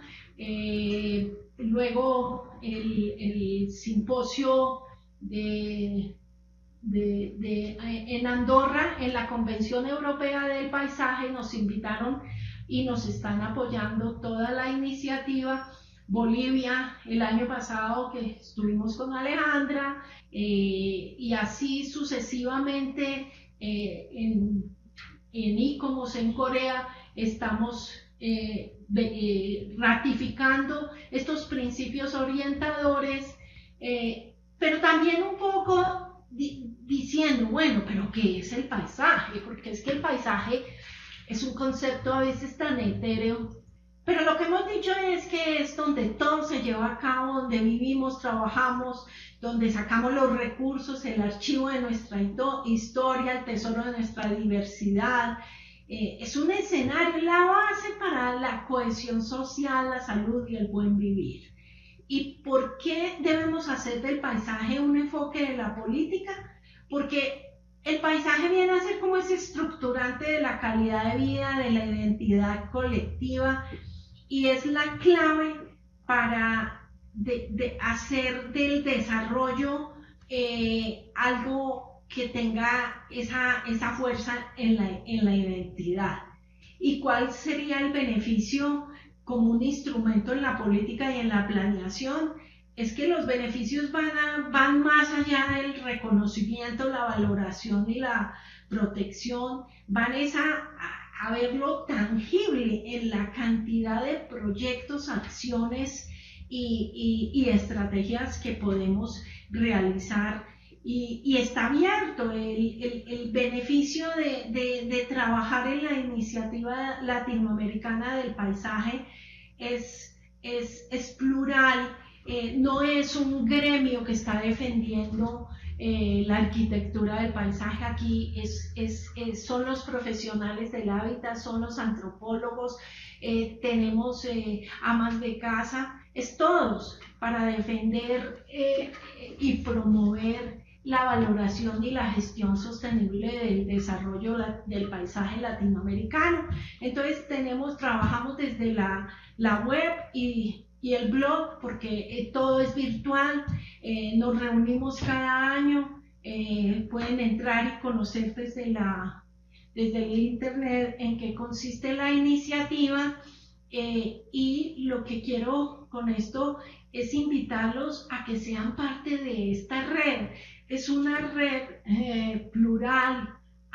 eh, luego el, el simposio de... De, de, en Andorra, en la Convención Europea del Paisaje, nos invitaron y nos están apoyando toda la iniciativa. Bolivia, el año pasado que estuvimos con Alejandra, eh, y así sucesivamente eh, en, en ICOMOS, en Corea, estamos eh, de, eh, ratificando estos principios orientadores, eh, pero también un poco diciendo, bueno, pero ¿qué es el paisaje? Porque es que el paisaje es un concepto a veces tan etéreo, pero lo que hemos dicho es que es donde todo se lleva a cabo, donde vivimos, trabajamos, donde sacamos los recursos, el archivo de nuestra historia, el tesoro de nuestra diversidad. Eh, es un escenario, la base para la cohesión social, la salud y el buen vivir. ¿Y por qué debemos hacer del paisaje un enfoque de la política? Porque El paisaje viene a ser como ese estructurante de la calidad de vida, de la identidad colectiva, y es la clave para de, de hacer del desarrollo eh, algo que tenga esa, esa fuerza en la, en la identidad. ¿Y cuál sería el beneficio como un instrumento en la política y en la planeación? Es que los beneficios van, a, van más allá del reconocimiento, la valoración y la protección, van a, a, a verlo tangible en la cantidad de proyectos, acciones y, y, y estrategias que podemos realizar. Y, y está abierto el, el, el beneficio de, de, de trabajar en la iniciativa latinoamericana del paisaje es, es, es plural. Eh, no es un gremio que está defendiendo eh, la arquitectura del paisaje. Aquí es, es, es, son los profesionales del hábitat, son los antropólogos, eh, tenemos eh, amas de casa, es todos para defender eh, y promover la valoración y la gestión sostenible del desarrollo del paisaje latinoamericano. Entonces tenemos, trabajamos desde la, la web y y el blog, porque eh, todo es virtual, eh, nos reunimos cada año, eh, pueden entrar y conocer desde, la, desde el internet en qué consiste la iniciativa, eh, y lo que quiero con esto es invitarlos a que sean parte de esta red. Es una red eh, plural,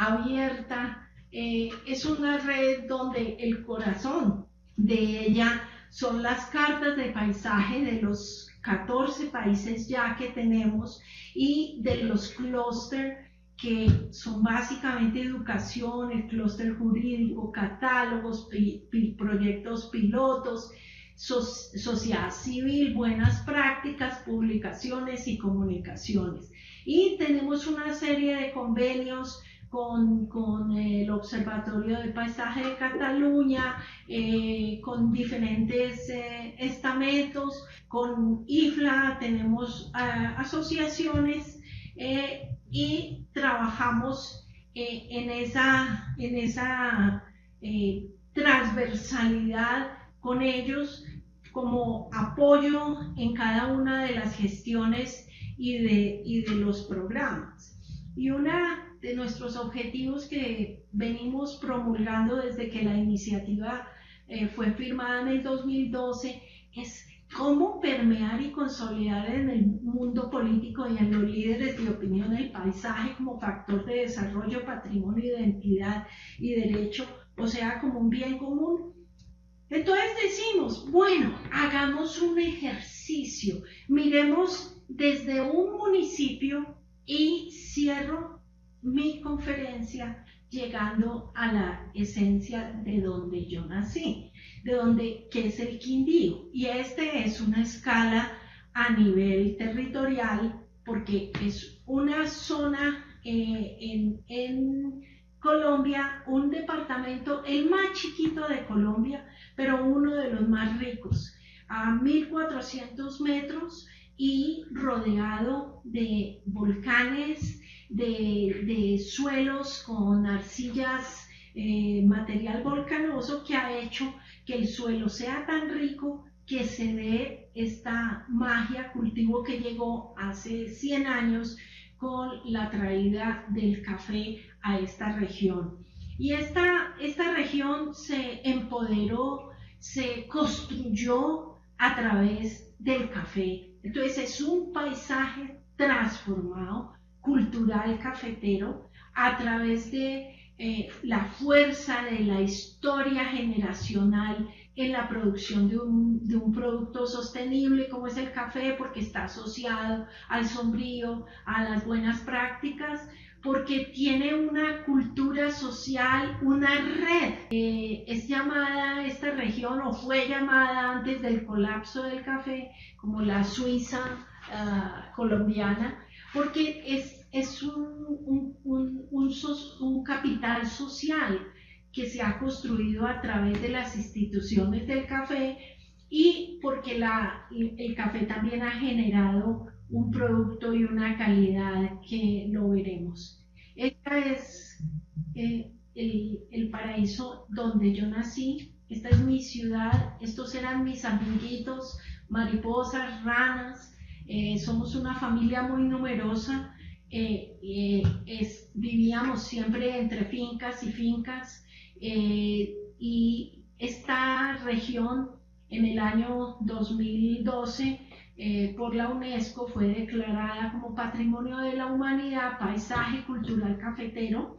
abierta, eh, es una red donde el corazón de ella son las cartas de paisaje de los catorce países ya que tenemos y de los clústeres que son básicamente educación, el clúster jurídico, catálogos, pi, pi, proyectos pilotos, so, sociedad civil, buenas prácticas, publicaciones y comunicaciones. Y tenemos una serie de convenios Con, con el Observatorio del Paisaje de Cataluña, eh, con diferentes eh, estamentos, con I F L A, tenemos eh, asociaciones eh, y trabajamos eh, en esa, en esa eh, transversalidad con ellos como apoyo en cada una de las gestiones y de, y de los programas. Y una de nuestros objetivos que venimos promulgando desde que la iniciativa eh, fue firmada en el dos mil doce es cómo permear y consolidar en el mundo político y en los líderes de opinión el paisaje como factor de desarrollo, patrimonio, identidad y derecho, o sea, como un bien común. Entonces decimos, bueno, hagamos un ejercicio, miremos desde un municipio y cierro mi conferencia llegando a la esencia de donde yo nací, de donde, que es el Quindío. Y este es una escala a nivel territorial porque es una zona eh, en, en Colombia, un departamento, el más chiquito de Colombia, pero uno de los más ricos, a mil cuatrocientos metros y rodeado de volcanes, de, de suelos con arcillas, eh, material volcanoso que ha hecho que el suelo sea tan rico que se dé esta magia, cultivo que llegó hace cien años con la traída del café a esta región. Y esta, esta región se empoderó, se construyó a través del café. Entonces es un paisaje transformado, cultural cafetero, a través de eh, la fuerza de la historia generacional en la producción de un, de un producto sostenible como es el café, porque está asociado al sombrío, a las buenas prácticas, porque tiene una cultura social, una red. Eh, es llamada esta región, o fue llamada antes del colapso del café, como la Suiza uh, colombiana, porque es, es un, un, un, un, un capital social que se ha construido a través de las instituciones del café y porque la, el café también ha generado un producto y una calidad que lo veremos. Esta es eh, el, el paraíso donde yo nací. Esta es mi ciudad. Estos eran mis amiguitos, mariposas, ranas. Eh, somos una familia muy numerosa. Eh, eh, es, vivíamos siempre entre fincas y fincas. Eh, y esta región en el año dos mil doce eh, por la UNESCO fue declarada como Patrimonio de la Humanidad, Paisaje Cultural Cafetero.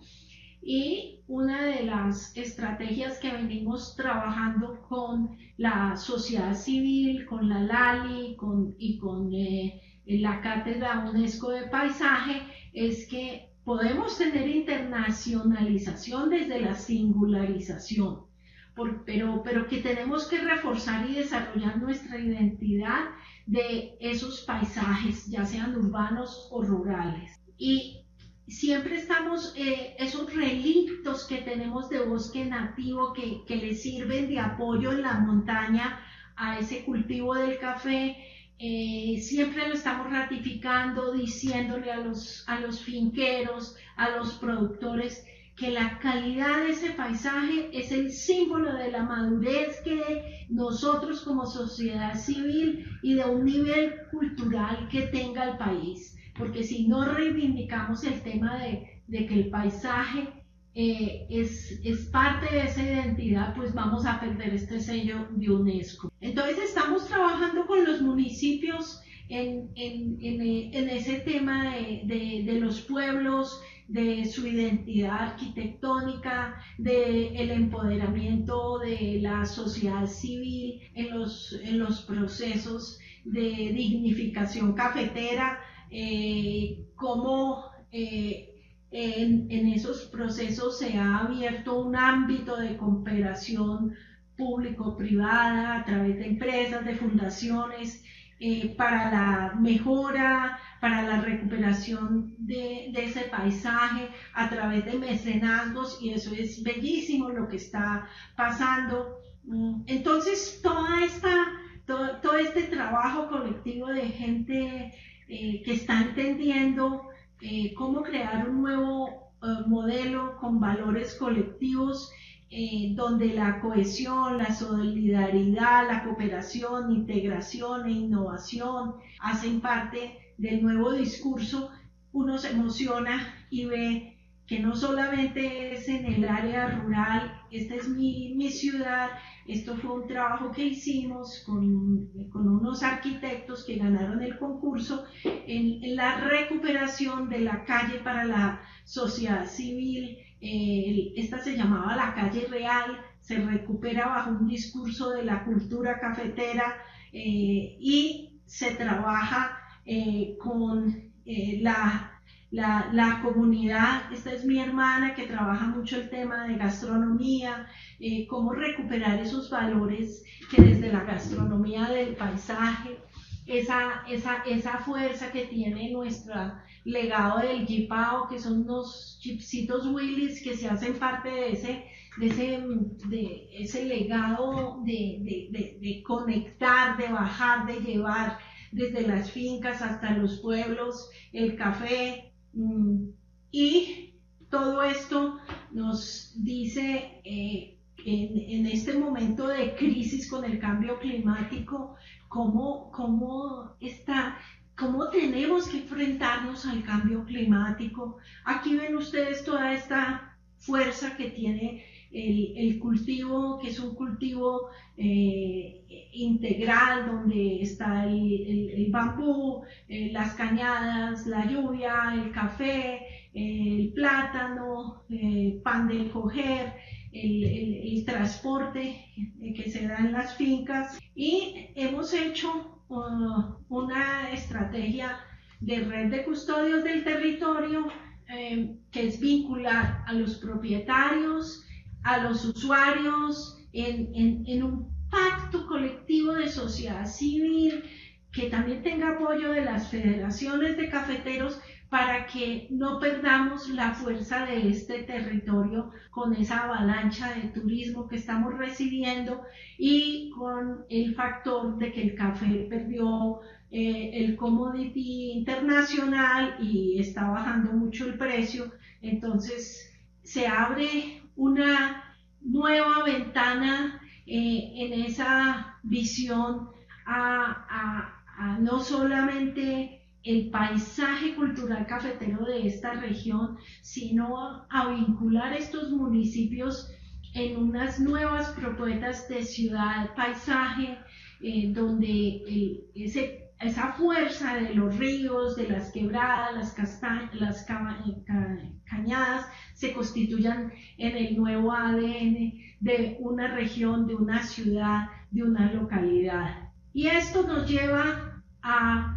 Y una de las estrategias que venimos trabajando con la sociedad civil, con la LALI con, y con eh, la Cátedra UNESCO de Paisaje es que podemos tener internacionalización desde la singularización, por, pero, pero que tenemos que reforzar y desarrollar nuestra identidad de esos paisajes, ya sean urbanos o rurales. Y siempre estamos, eh, esos relictos que tenemos de bosque nativo que, que le sirven de apoyo en la montaña a ese cultivo del café, eh, siempre lo estamos ratificando, diciéndole a los, a los finqueros, a los productores, que la calidad de ese paisaje es el símbolo de la madurez que nosotros como sociedad civil y de un nivel cultural que tenga el país. Porque si no reivindicamos el tema de, de que el paisaje eh, es, es parte de esa identidad, pues vamos a perder este sello de UNESCO. Entonces estamos trabajando con los municipios en, en, en, en ese tema de, de, de los pueblos, de su identidad arquitectónica, del empoderamiento de la sociedad civil en los, en los procesos de dignificación cafetera, eh, cómo eh, en, en esos procesos se ha abierto un ámbito de cooperación público-privada a través de empresas, de fundaciones, eh, para la mejora, para la recuperación de, de ese paisaje a través de mecenazgos, y eso es bellísimo lo que está pasando. Entonces, toda esta, todo, todo este trabajo colectivo de gente eh, que está entendiendo eh, cómo crear un nuevo eh, modelo con valores colectivos, Eh, donde la cohesión, la solidaridad, la cooperación, integración e innovación hacen parte del nuevo discurso, uno se emociona y ve que no solamente es en el área rural. Esta es mi, mi ciudad. Esto fue un trabajo que hicimos con, con unos arquitectos que ganaron el concurso en, en la recuperación de la calle para la sociedad civil. Eh, esta se llamaba la calle real, se recupera bajo un discurso de la cultura cafetera, eh, y se trabaja eh, con eh, la, la, la comunidad. Esta es mi hermana que trabaja mucho el tema de gastronomía, eh, cómo recuperar esos valores que desde la gastronomía del paisaje, esa, esa, esa fuerza que tiene nuestro legado del jipao, que son unos chipsitos Willys que se hacen parte de ese, de ese, de ese legado de, de, de, de conectar, de bajar, de llevar desde las fincas hasta los pueblos el café. Y todo esto nos dice eh, en, en este momento de crisis con el cambio climático, cómo, cómo está, cómo tenemos que enfrentarnos al cambio climático. Aquí ven ustedes toda esta fuerza que tiene el, el cultivo, que es un cultivo eh, integral, donde está el, el, el bambú, eh, las cañadas, la lluvia, el café, eh, el plátano, eh, pan de coger, el, el, el transporte que se da en las fincas. Y hemos hecho uh, una estrategia de red de custodios del territorio, eh, que es vincular a los propietarios, a los usuarios en, en, en un pacto colectivo de sociedad civil que también tenga apoyo de las federaciones de cafeteros, para que no perdamos la fuerza de este territorio con esa avalancha de turismo que estamos recibiendo y con el factor de que el café perdió eh, el commodity internacional y está bajando mucho el precio. Entonces se abre una nueva ventana eh, en esa visión a, a, a no solamente el paisaje cultural cafetero de esta región, sino a vincular estos municipios en unas nuevas propuestas de ciudad, paisaje, eh, donde el, ese, esa fuerza de los ríos, de las quebradas, las, castañ las ca ca cañadas, se constituyan en el nuevo A D N de una región, de una ciudad, de una localidad. Y esto nos lleva a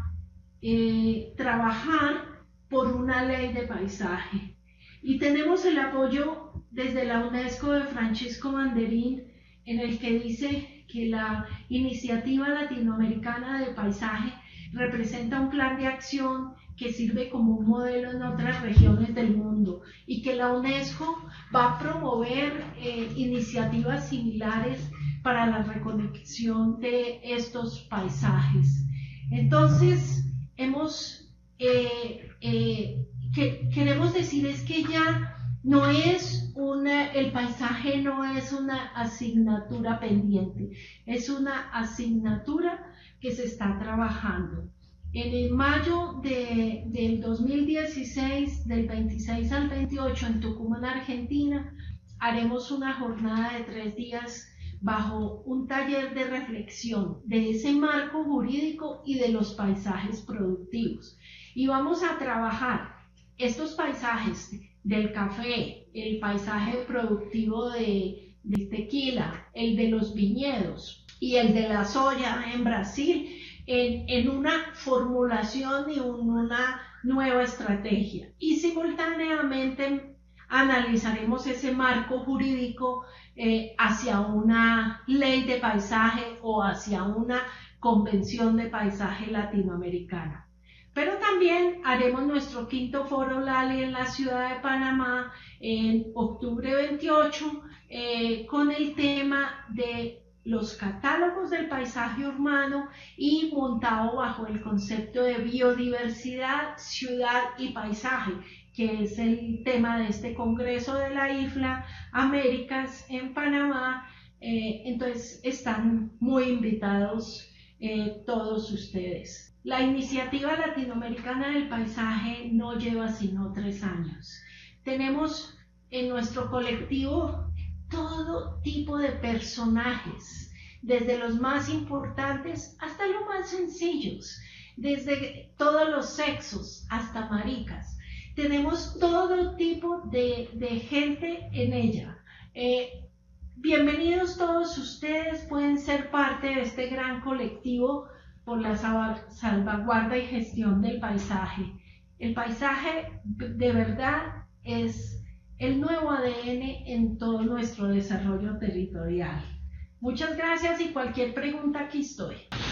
Eh, trabajar por una ley de paisaje y tenemos el apoyo desde la UNESCO de Francisco Banderín, en el que dice que la iniciativa latinoamericana de paisaje representa un plan de acción que sirve como un modelo en otras regiones del mundo y que la UNESCO va a promover eh, iniciativas similares para la reconexión de estos paisajes. Entonces, hemos, eh, eh, que, queremos decir es que ya no es una, el paisaje no es una asignatura pendiente, es una asignatura que se está trabajando. En el mayo de, del dos mil dieciséis, del veintiséis al veintiocho, en Tucumán, Argentina, haremos una jornada de tres días bajo un taller de reflexión de ese marco jurídico y de los paisajes productivos. Y vamos a trabajar estos paisajes del café, el paisaje productivo de, del tequila, el de los viñedos y el de la soya en Brasil, en, en una formulación y en una nueva estrategia. Y simultáneamente analizaremos ese marco jurídico eh, hacia una ley de paisaje o hacia una convención de paisaje latinoamericana. Pero también haremos nuestro quinto foro Lali en la ciudad de Panamá en octubre veintiocho eh, con el tema de los catálogos del paisaje urbano y montado bajo el concepto de biodiversidad, ciudad y paisaje, que es el tema de este congreso de la I F L A Américas en Panamá. Eh, entonces están muy invitados eh, todos ustedes. La iniciativa latinoamericana del paisaje no lleva sino tres años. Tenemos en nuestro colectivo todo tipo de personajes, desde los más importantes hasta los más sencillos, desde todos los sexos hasta maricas. Tenemos todo tipo de, de gente en ella. Eh, bienvenidos todos ustedes, pueden ser parte de este gran colectivo por la salvaguarda y gestión del paisaje. El paisaje de verdad es el nuevo A D N en todo nuestro desarrollo territorial. Muchas gracias y cualquier pregunta aquí estoy.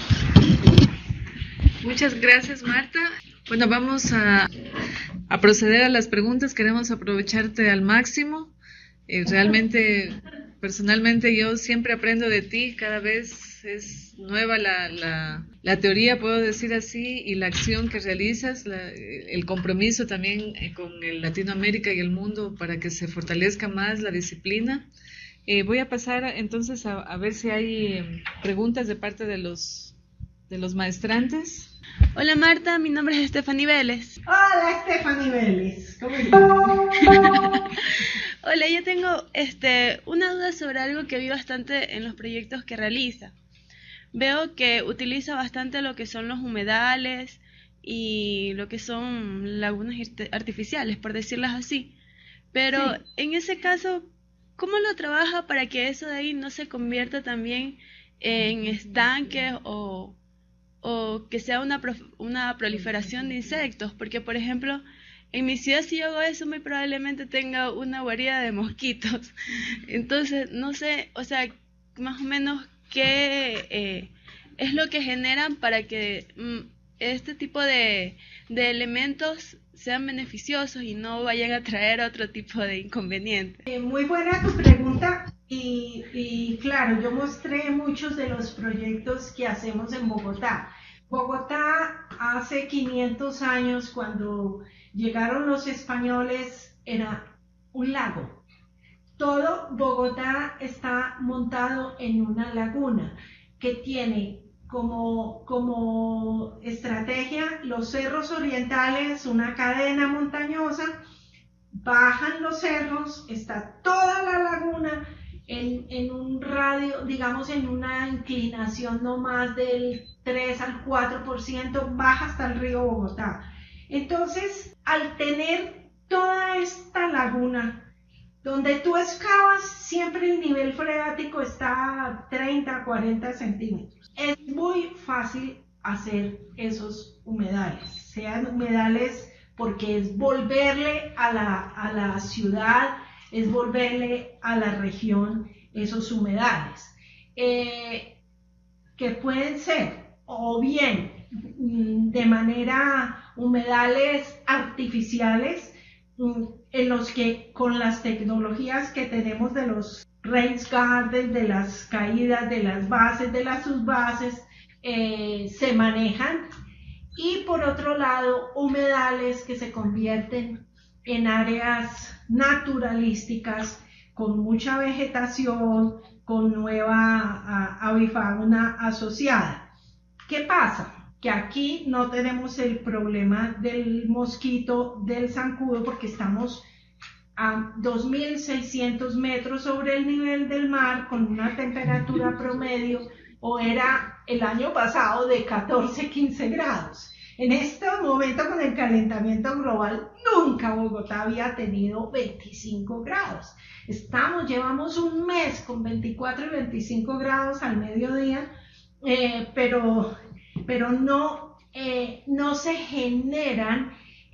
Muchas gracias, Marta. Bueno, vamos a, a proceder a las preguntas. Queremos aprovecharte al máximo. Eh, realmente, personalmente, yo siempre aprendo de ti. Cada vez es nueva la, la, la teoría, puedo decir así, y la acción que realizas, la, el compromiso también con el Latinoamérica y el mundo para que se fortalezca más la disciplina. Eh, voy a pasar entonces a, a ver si hay eh, preguntas de parte de los, de los maestrantes. Hola Marta, mi nombre es Stephanie Vélez. Hola Stephanie Vélez, ¿cómo estás? Hola, yo tengo este, una duda sobre algo que vi bastante en los proyectos que realiza. Veo que utiliza bastante lo que son los humedales y lo que son lagunas artificiales, por decirlas así. Pero sí, en ese caso, ¿cómo lo trabaja para que eso de ahí no se convierta también en estanques o, o que sea una, una proliferación de insectos? Porque, por ejemplo, en mi ciudad si yo hago eso muy probablemente tenga una guarida de mosquitos. Entonces, no sé, o sea, más o menos qué eh, es lo que generan para que mm, este tipo de, de elementos sean beneficiosos y no vayan a traer otro tipo de inconveniente. Eh, muy buena tu pregunta y, y claro, yo mostré muchos de los proyectos que hacemos en Bogotá. Bogotá hace quinientos años, cuando llegaron los españoles, era un lago. Todo Bogotá está montado en una laguna que tiene como, como estrategia los cerros orientales, una cadena montañosa. Bajan los cerros, está toda la laguna en, en un radio, digamos en una inclinación no más del tres al cuatro por ciento, baja hasta el río Bogotá. Entonces, al tener toda esta laguna, donde tú excavas, siempre el nivel freático está a treinta, cuarenta centímetros. Es muy fácil hacer esos humedales, sean humedales porque es volverle a la, a la ciudad, es volverle a la región esos humedales, eh, que pueden ser o bien de manera humedales artificiales, en los que con las tecnologías que tenemos de los rain gardens, de las caídas de las bases, de las subbases, eh, se manejan. Y por otro lado, humedales que se convierten en áreas naturalísticas con mucha vegetación, con nueva avifauna asociada. ¿Qué pasa? Que aquí no tenemos el problema del mosquito del zancudo porque estamos a dos mil seiscientos metros sobre el nivel del mar con una temperatura promedio, o era el año pasado, de catorce, quince grados. En este momento, con el calentamiento global, nunca Bogotá había tenido veinticinco grados. Estamos, llevamos un mes con veinticuatro y veinticinco grados al mediodía, eh, pero, pero no, eh, no se generan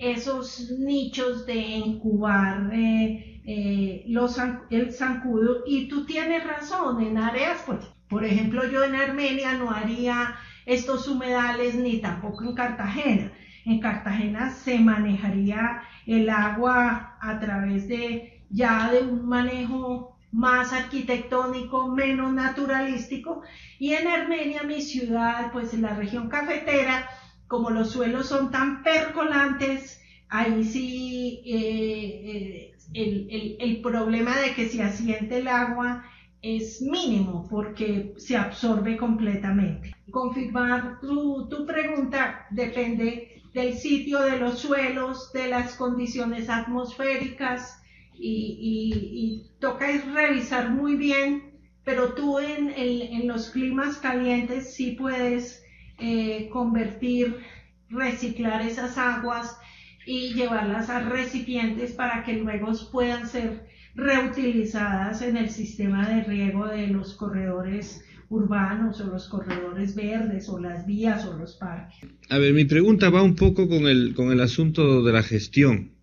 esos nichos de incubar eh, eh, los, el zancudo. Y tú tienes razón, en áreas, pues, por ejemplo, yo en Armenia no haría estos humedales, ni tampoco en Cartagena. En Cartagena se manejaría el agua a través de ya de un manejo más arquitectónico, menos naturalístico. Y en Armenia, mi ciudad, pues en la región cafetera, como los suelos son tan percolantes, ahí sí eh, eh, el, el, el problema de que se asiente el agua es mínimo porque se absorbe completamente. Confirmar tu, tu pregunta depende del sitio, de los suelos, de las condiciones atmosféricas y, y, y toca revisar muy bien, pero tú en, en, en los climas calientes sí puedes eh, convertir, reciclar esas aguas y llevarlas a recipientes para que luego puedan ser reutilizadas en el sistema de riego de los corredores urbanos o los corredores verdes o las vías o los parques. A ver, mi pregunta va un poco con el, con el asunto de la gestión.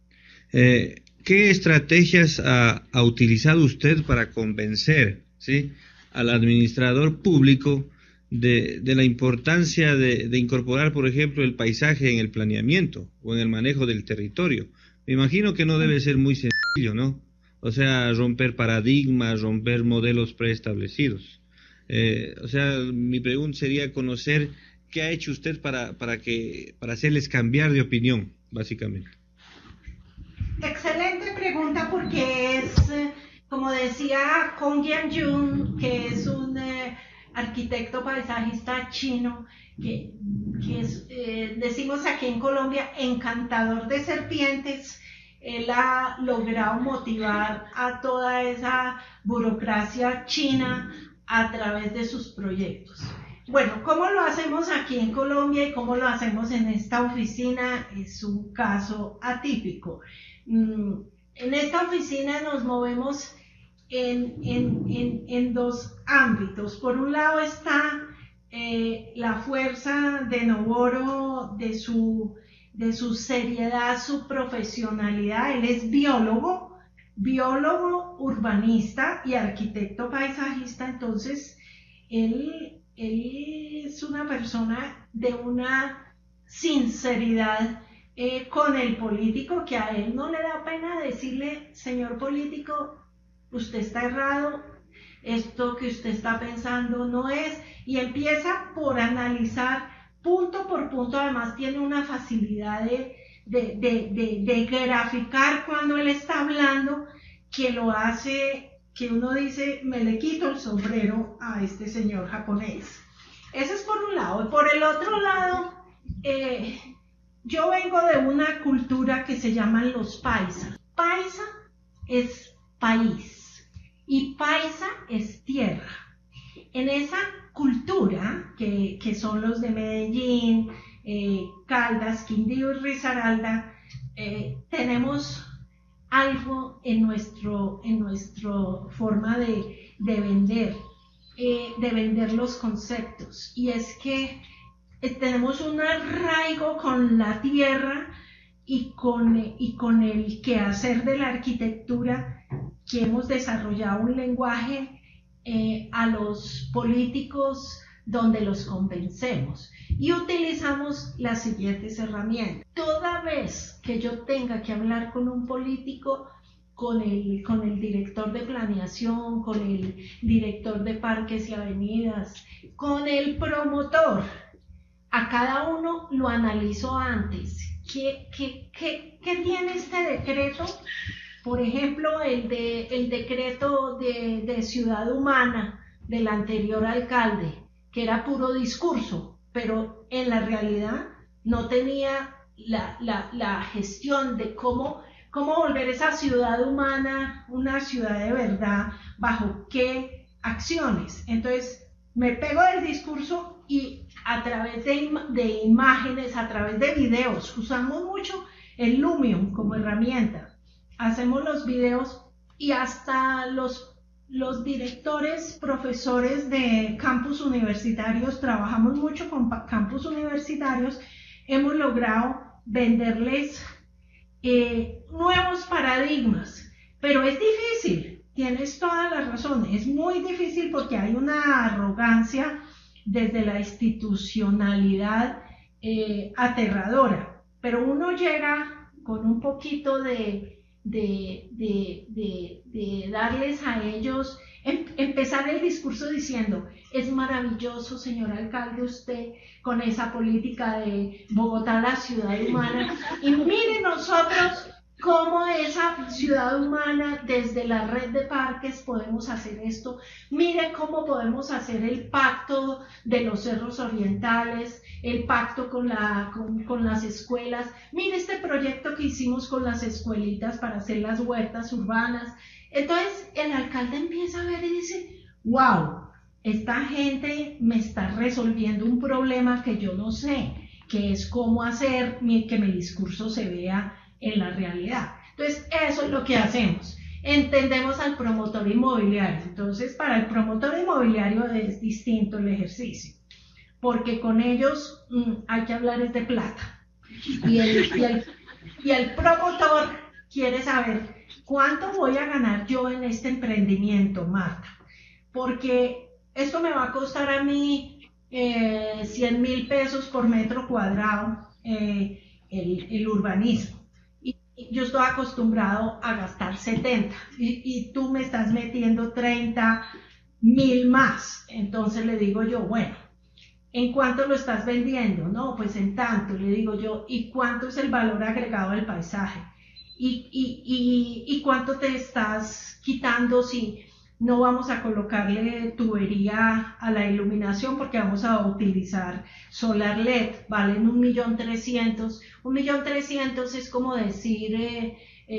Eh, ¿Qué estrategias ha, ha utilizado usted para convencer, ¿sí?, al administrador público de, de la importancia de, de incorporar, por ejemplo, el paisaje en el planeamiento o en el manejo del territorio? Me imagino que no debe ser muy sencillo, ¿no? O sea, romper paradigmas, romper modelos preestablecidos. Eh, o sea, mi pregunta sería conocer qué ha hecho usted para, para, que, para hacerles cambiar de opinión, básicamente. Excelente pregunta, porque es, como decía Kong Yan-jun, que es un eh, arquitecto paisajista chino, que, que es, eh, decimos aquí en Colombia, encantador de serpientes. Él ha logrado motivar a toda esa burocracia china a través de sus proyectos. Bueno, ¿cómo lo hacemos aquí en Colombia y cómo lo hacemos en esta oficina? Es un caso atípico. En esta oficina nos movemos en, en, en, en dos ámbitos. Por un lado está eh, la fuerza de Noboru, de su de su seriedad, su profesionalidad. Él es biólogo, biólogo urbanista y arquitecto paisajista. Entonces, él, él es una persona de una sinceridad eh, con el político, que a él no le da pena decirle, señor político, usted está errado, esto que usted está pensando no es, y empieza por analizar punto por punto. Además tiene una facilidad de, de, de, de, de graficar cuando él está hablando, que lo hace, que uno dice, me le quito el sombrero a este señor japonés. Eso es por un lado. Y por el otro lado, eh, yo vengo de una cultura que se llaman los paisas. Paisa es país y paisa es tierra. En esa cultura, que, que son los de Medellín, eh, Caldas, Quindío y Risaralda, eh, tenemos algo en nuestro en nuestra forma de, de vender, eh, de vender los conceptos, y es que eh, tenemos un arraigo con la tierra y con, eh, y con el quehacer de la arquitectura, que hemos desarrollado un lenguaje eh, a los políticos donde los convencemos y utilizamos las siguientes herramientas. Toda vez que yo tenga que hablar con un político, con el, con el director de planeación, con el director de parques y avenidas, con el promotor, a cada uno lo analizo antes. ¿Qué, qué, qué, qué tiene este decreto? Por ejemplo, el, de, el decreto de, de Ciudad Humana del anterior alcalde, que era puro discurso, pero en la realidad no tenía la, la, la gestión de cómo, cómo volver esa ciudad humana una ciudad de verdad, bajo qué acciones. Entonces me pego del discurso y a través de, im de imágenes, a través de videos, usamos mucho el Lumion como herramienta, hacemos los videos, y hasta los Los directores, profesores de campus universitarios, trabajamos mucho con campus universitarios, hemos logrado venderles eh, nuevos paradigmas, pero es difícil, tienes toda la razón, es muy difícil porque hay una arrogancia desde la institucionalidad eh, aterradora, pero uno llega con un poquito de... De, de, de, de darles a ellos, em, empezar el discurso diciendo, es maravilloso, señor alcalde, usted con esa política de Bogotá, la ciudad humana, y mire nosotros cómo esa ciudad humana, desde la red de parques podemos hacer esto, mire cómo podemos hacer el pacto de los cerros orientales, el pacto con, la, con, con las escuelas, mire este proyecto que hicimos con las escuelitas para hacer las huertas urbanas. Entonces el alcalde empieza a ver y dice, wow, esta gente me está resolviendo un problema que yo no sé, que es cómo hacer que mi discurso se vea en la realidad. Entonces eso es lo que hacemos. Entendemos al promotor inmobiliario. Entonces para el promotor inmobiliario es distinto el ejercicio, porque con ellos mmm, hay que hablar es de plata, y el, y, el, y el promotor quiere saber cuánto voy a ganar yo en este emprendimiento, Marta, porque esto me va a costar a mí eh, cien mil pesos por metro cuadrado, eh, el, el urbanismo, y, y yo estoy acostumbrado a gastar setenta, y, y tú me estás metiendo treinta mil más. Entonces le digo yo, bueno, ¿en cuánto lo estás vendiendo? No, pues en tanto, le digo yo. ¿Y cuánto es el valor agregado del paisaje? ¿Y, y, y, y cuánto te estás quitando si no vamos a colocarle tubería a la iluminación, porque vamos a utilizar solar L E D? Valen un millón trescientos. Un millón trescientos es como decir eh,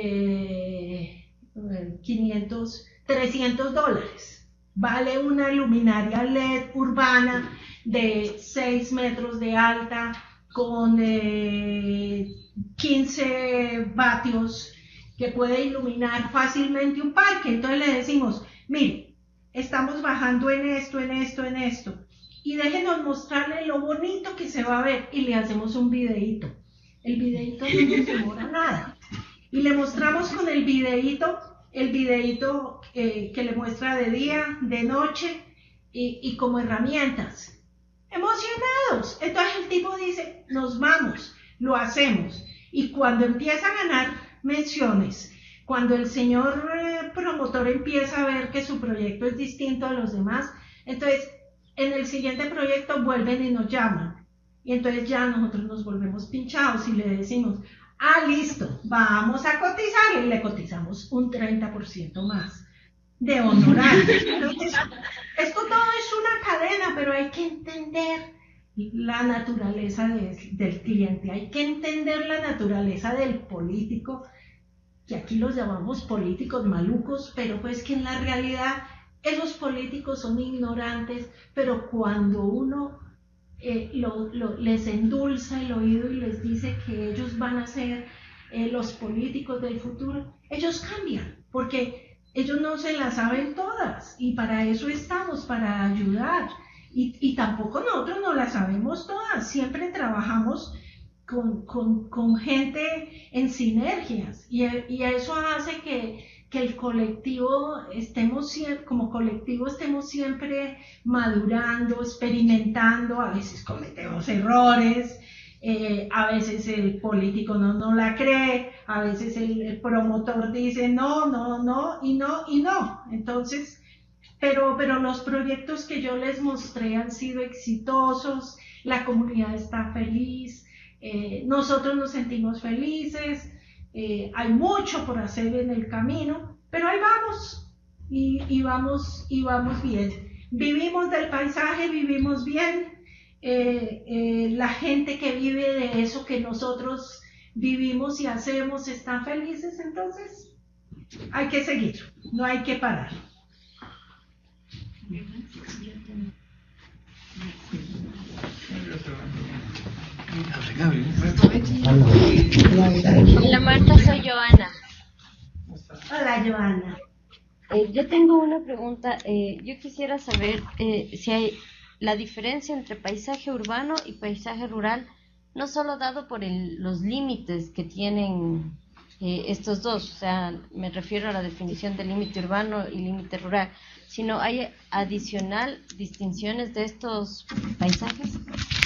eh, quinientos, trescientos dólares. Vale una luminaria L E D urbana de seis metros de alta con eh, quince vatios, que puede iluminar fácilmente un parque. Entonces le decimos, mire, estamos bajando en esto, en esto, en esto, y déjenos mostrarle lo bonito que se va a ver, y le hacemos un videíto. El videíto no nos demora nada, y le mostramos con el videíto, el videíto eh, que le muestra de día, de noche, y, y como herramientas. Emocionados. Entonces el tipo dice, nos vamos, lo hacemos. Y cuando empieza a ganar menciones, cuando el señor eh, promotor empieza a ver que su proyecto es distinto a los demás, entonces en el siguiente proyecto vuelven y nos llaman. Y entonces ya nosotros nos volvemos pinchados y le decimos, ah, listo, vamos a cotizar, y le cotizamos un treinta por ciento más de honorario. Entonces, esto todo es una cadena, pero hay que entender la naturaleza de, del cliente, hay que entender la naturaleza del político, que aquí los llamamos políticos malucos, pero pues que en la realidad esos políticos son ignorantes, pero cuando uno eh, lo, lo, les endulza el oído y les dice que ellos van a ser eh, los políticos del futuro, ellos cambian, porque ellos no se las saben todas, y para eso estamos, para ayudar. Y, y tampoco nosotros no las sabemos todas, siempre trabajamos con, con, con gente en sinergias, y, y eso hace que, que el colectivo estemos siempre, como colectivo estemos siempre madurando, experimentando, a veces cometemos errores, eh, a veces el político no, no la cree, a veces el, el promotor dice no, no, no, y no, y no, entonces... Pero, pero los proyectos que yo les mostré han sido exitosos, la comunidad está feliz, eh, nosotros nos sentimos felices, eh, hay mucho por hacer en el camino, pero ahí vamos, y, y vamos, y vamos bien. Vivimos del paisaje, vivimos bien, eh, eh, la gente que vive de eso que nosotros vivimos y hacemos están felices, entonces hay que seguir, no hay que parar. Hola Marta, soy Joana. Hola Joana. Eh, yo tengo una pregunta. Eh, yo quisiera saber eh, si hay la diferencia entre paisaje urbano y paisaje rural, no solo dado por el, los límites que tienen eh, estos dos, o sea, me refiero a la definición de límite urbano y límite rural, sino hay adicional distinciones de estos paisajes.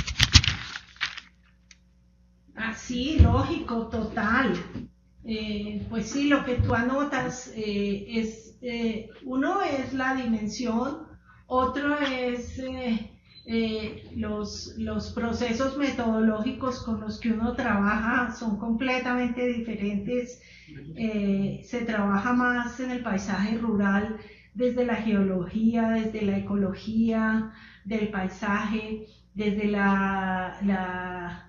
Ah, sí, lógico, total. Eh, pues sí, lo que tú anotas eh, es, eh, uno es la dimensión, otro es eh, eh, los, los procesos metodológicos con los que uno trabaja son completamente diferentes. Eh, se trabaja más en el paisaje rural desde la geología, desde la ecología del paisaje, desde la, la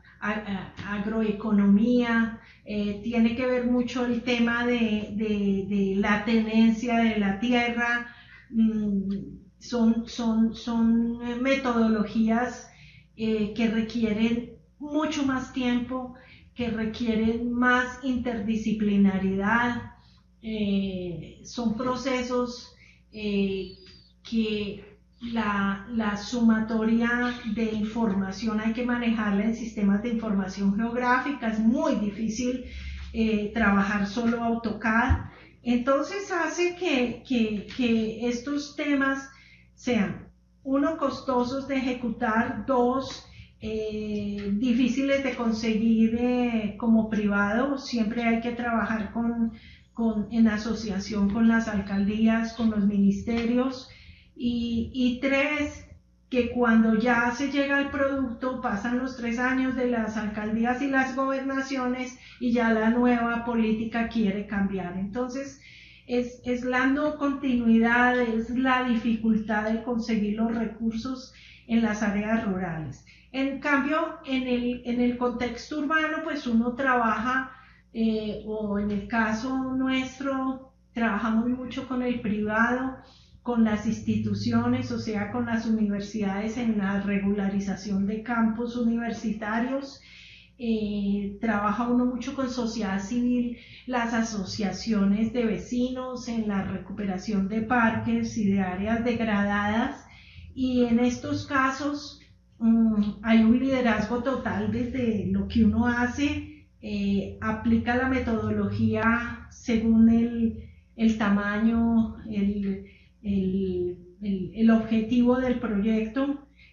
agroeconomía, eh, tiene que ver mucho el tema de, de, de la tenencia de la tierra, mm, son, son, son metodologías eh, que requieren mucho más tiempo, que requieren más interdisciplinaridad, eh, son procesos eh, que La, la sumatoria de información hay que manejarla en sistemas de información geográfica, es muy difícil eh, trabajar solo AutoCAD, entonces hace que, que, que estos temas sean, uno, costosos de ejecutar, dos, eh, difíciles de conseguir eh, como privado, siempre hay que trabajar con, con, en asociación con las alcaldías, con los ministerios. Y, y tres, que cuando ya se llega al producto pasan los tres años de las alcaldías y las gobernaciones y ya la nueva política quiere cambiar. Entonces es, es la no continuidad, es la dificultad de conseguir los recursos en las áreas rurales. En cambio, en el, en el contexto urbano, pues uno trabaja, eh, o en el caso nuestro, trabajamos mucho con el privado, con las instituciones, o sea, con las universidades en la regularización de campos universitarios. Eh, trabaja uno mucho con sociedad civil, las asociaciones de vecinos en la recuperación de parques y de áreas degradadas, y en estos casos um, hay un liderazgo total desde lo que uno hace, eh, aplica la metodología según el, el tamaño, el El, el, el objetivo del proyecto,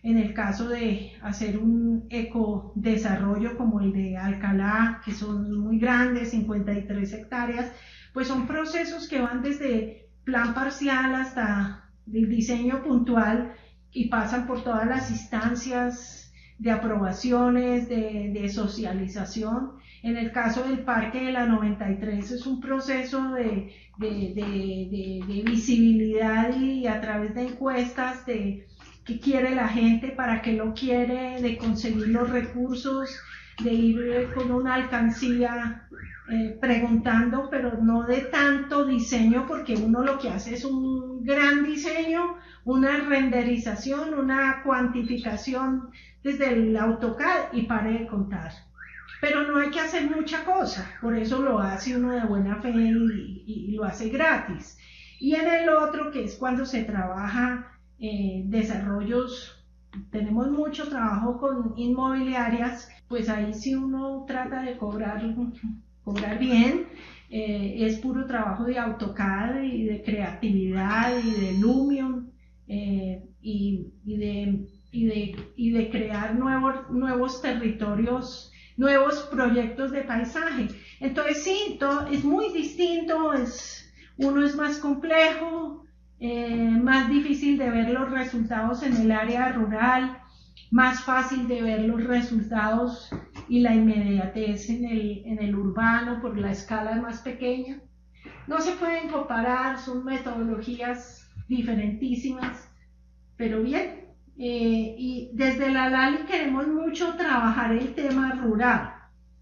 En el caso de hacer un ecodesarrollo como el de Alcalá, que son muy grandes, cincuenta y tres hectáreas, pues son procesos que van desde plan parcial hasta el diseño puntual y pasan por todas las instancias de aprobaciones, de, de socialización. En el caso del Parque de la noventa y tres es un proceso de, de, de, de, de visibilidad y a través de encuestas de qué quiere la gente, para qué lo quiere, de conseguir los recursos, de ir con una alcancía eh, preguntando, pero no de tanto diseño, porque uno lo que hace es un gran diseño, una renderización, una cuantificación desde el AutoCAD y pare de contar. Pero no hay que hacer mucha cosa, por eso lo hace uno de buena fe y, y, y lo hace gratis. Y en el otro, que es cuando se trabaja eh, desarrollos, tenemos mucho trabajo con inmobiliarias, pues ahí sí uno trata de cobrar, cobrar bien, eh, es puro trabajo de AutoCAD y de creatividad y de Lumion eh, y, y, de, y, de, y de crear nuevos, nuevos territorios, nuevos proyectos de paisaje. Entonces sí, todo es muy distinto, es, uno es más complejo, eh, más difícil de ver los resultados en el área rural, más fácil de ver los resultados y la inmediatez en el, en el urbano, por la escala más pequeña. No se pueden comparar, son metodologías diferentísimas, pero bien. Eh, y desde la Lali queremos mucho trabajar el tema rural,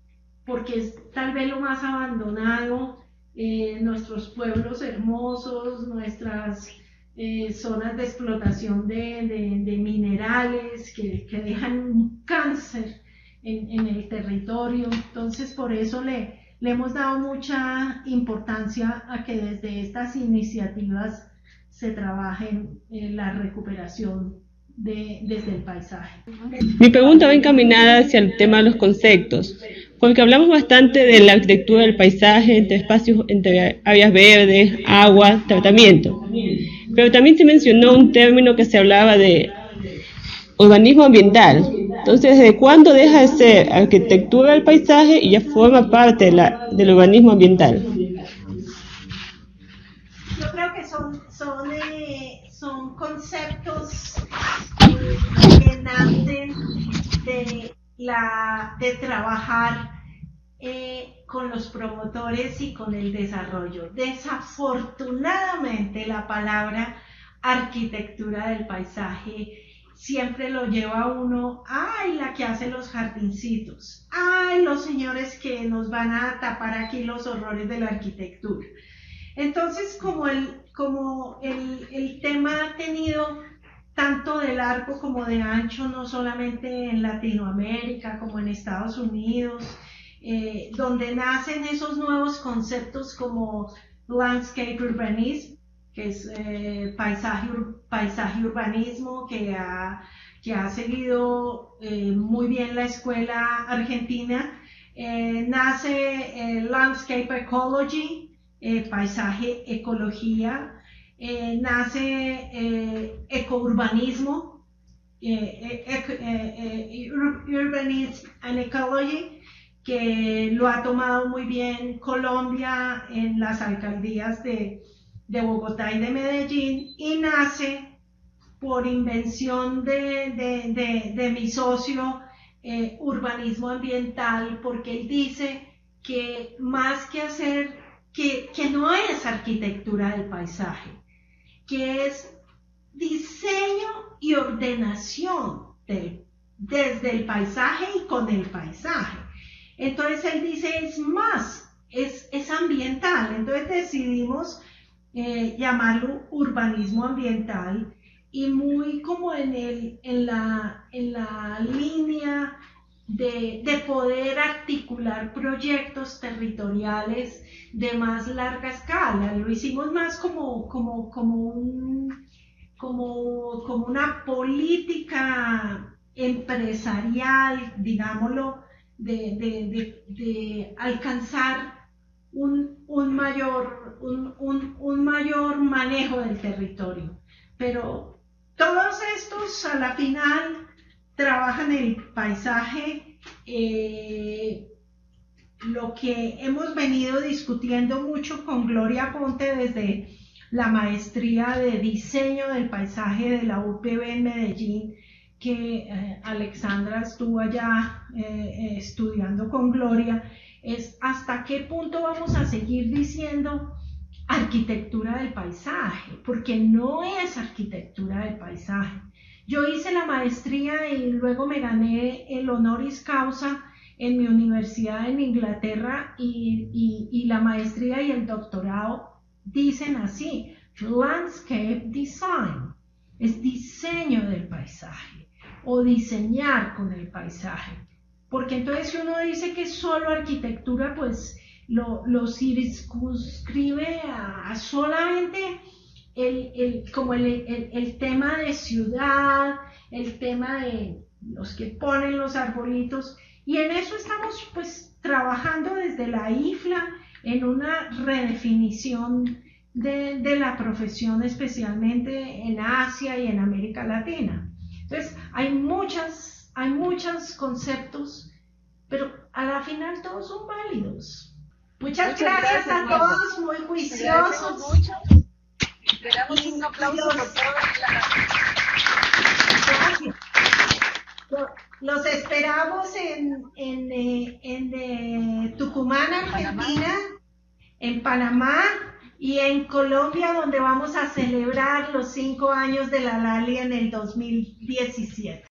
porque es tal vez lo más abandonado, eh, nuestros pueblos hermosos, nuestras eh, zonas de explotación de, de, de minerales que, que dejan un cáncer en, en el territorio. Entonces por eso le, le hemos dado mucha importancia a que desde estas iniciativas se trabaje en la recuperación De, desde el paisaje. Mi pregunta va encaminada hacia el tema de los conceptos, porque hablamos bastante de la arquitectura del paisaje, entre espacios, entre áreas verdes, agua, tratamiento, pero también se mencionó un término que se hablaba de urbanismo ambiental. Entonces, ¿desde cuándo deja de ser arquitectura del paisaje y ya forma parte de la, del urbanismo ambiental? Yo creo que son, son, eh, son conceptos que nacen de, la, de trabajar eh, con los promotores y con el desarrollo. Desafortunadamente la palabra arquitectura del paisaje siempre lo lleva a uno, ay, la que hace los jardincitos, ay, los señores que nos van a tapar aquí los horrores de la arquitectura. Entonces, como el, como el, el tema ha tenido tanto de largo como de ancho, no solamente en Latinoamérica, como en Estados Unidos, eh, donde nacen esos nuevos conceptos como landscape urbanism, que es eh, paisaje, paisaje urbanismo, que ha, que ha seguido eh, muy bien la escuela argentina, eh, nace eh, landscape ecology, eh, paisaje ecología, Eh, nace eh, ecourbanismo, eh, eh, eh, urbanism and ecology, que lo ha tomado muy bien Colombia en las alcaldías de, de Bogotá y de Medellín, y nace por invención de, de, de, de mi socio eh, urbanismo ambiental, porque él dice que más que hacer, que, que no es arquitectura del paisaje, que es diseño y ordenación de, desde el paisaje y con el paisaje. Entonces él dice, es más, es, es ambiental. Entonces decidimos eh, llamarlo urbanismo ambiental, y muy como en, el, en, la, en la línea de, de poder articular proyectos territoriales de más larga escala. Lo hicimos más como, como, como, un, como, como una política empresarial, digámoslo, de, de, de, de alcanzar un, un, mayor, un, un, un mayor manejo del territorio. Pero todos estos a la final trabajan el paisaje. Eh, lo que hemos venido discutiendo mucho con Gloria Ponte desde la maestría de diseño del paisaje de la U P B en Medellín, que eh, Alexandra estuvo allá eh, estudiando con Gloria, es hasta qué punto vamos a seguir diciendo arquitectura del paisaje, porque no es arquitectura del paisaje. Yo hice la maestría y luego me gané el honoris causa en mi universidad en Inglaterra, y, y, y la maestría y el doctorado dicen así: landscape design, es diseño del paisaje o diseñar con el paisaje, porque entonces si uno dice que es solo arquitectura, pues lo, lo circunscribe a, a solamente el, el, como el, el, el tema de ciudad, el tema de los que ponen los arbolitos, y en eso estamos pues trabajando desde la I F L A en una redefinición de, de la profesión, especialmente en Asia y en América Latina. Entonces hay muchas, hay muchos conceptos, pero a la final todos son válidos. Muchas, Muchas gracias, gracias a Marta. Todos, muy juiciosos. Mucho. Esperamos un aplauso por todos. Gracias. Los esperamos en, en, en, en eh, Tucumán, Argentina, en Panamá y en Colombia, donde vamos a celebrar los cinco años de la Lali en el dos mil diecisiete.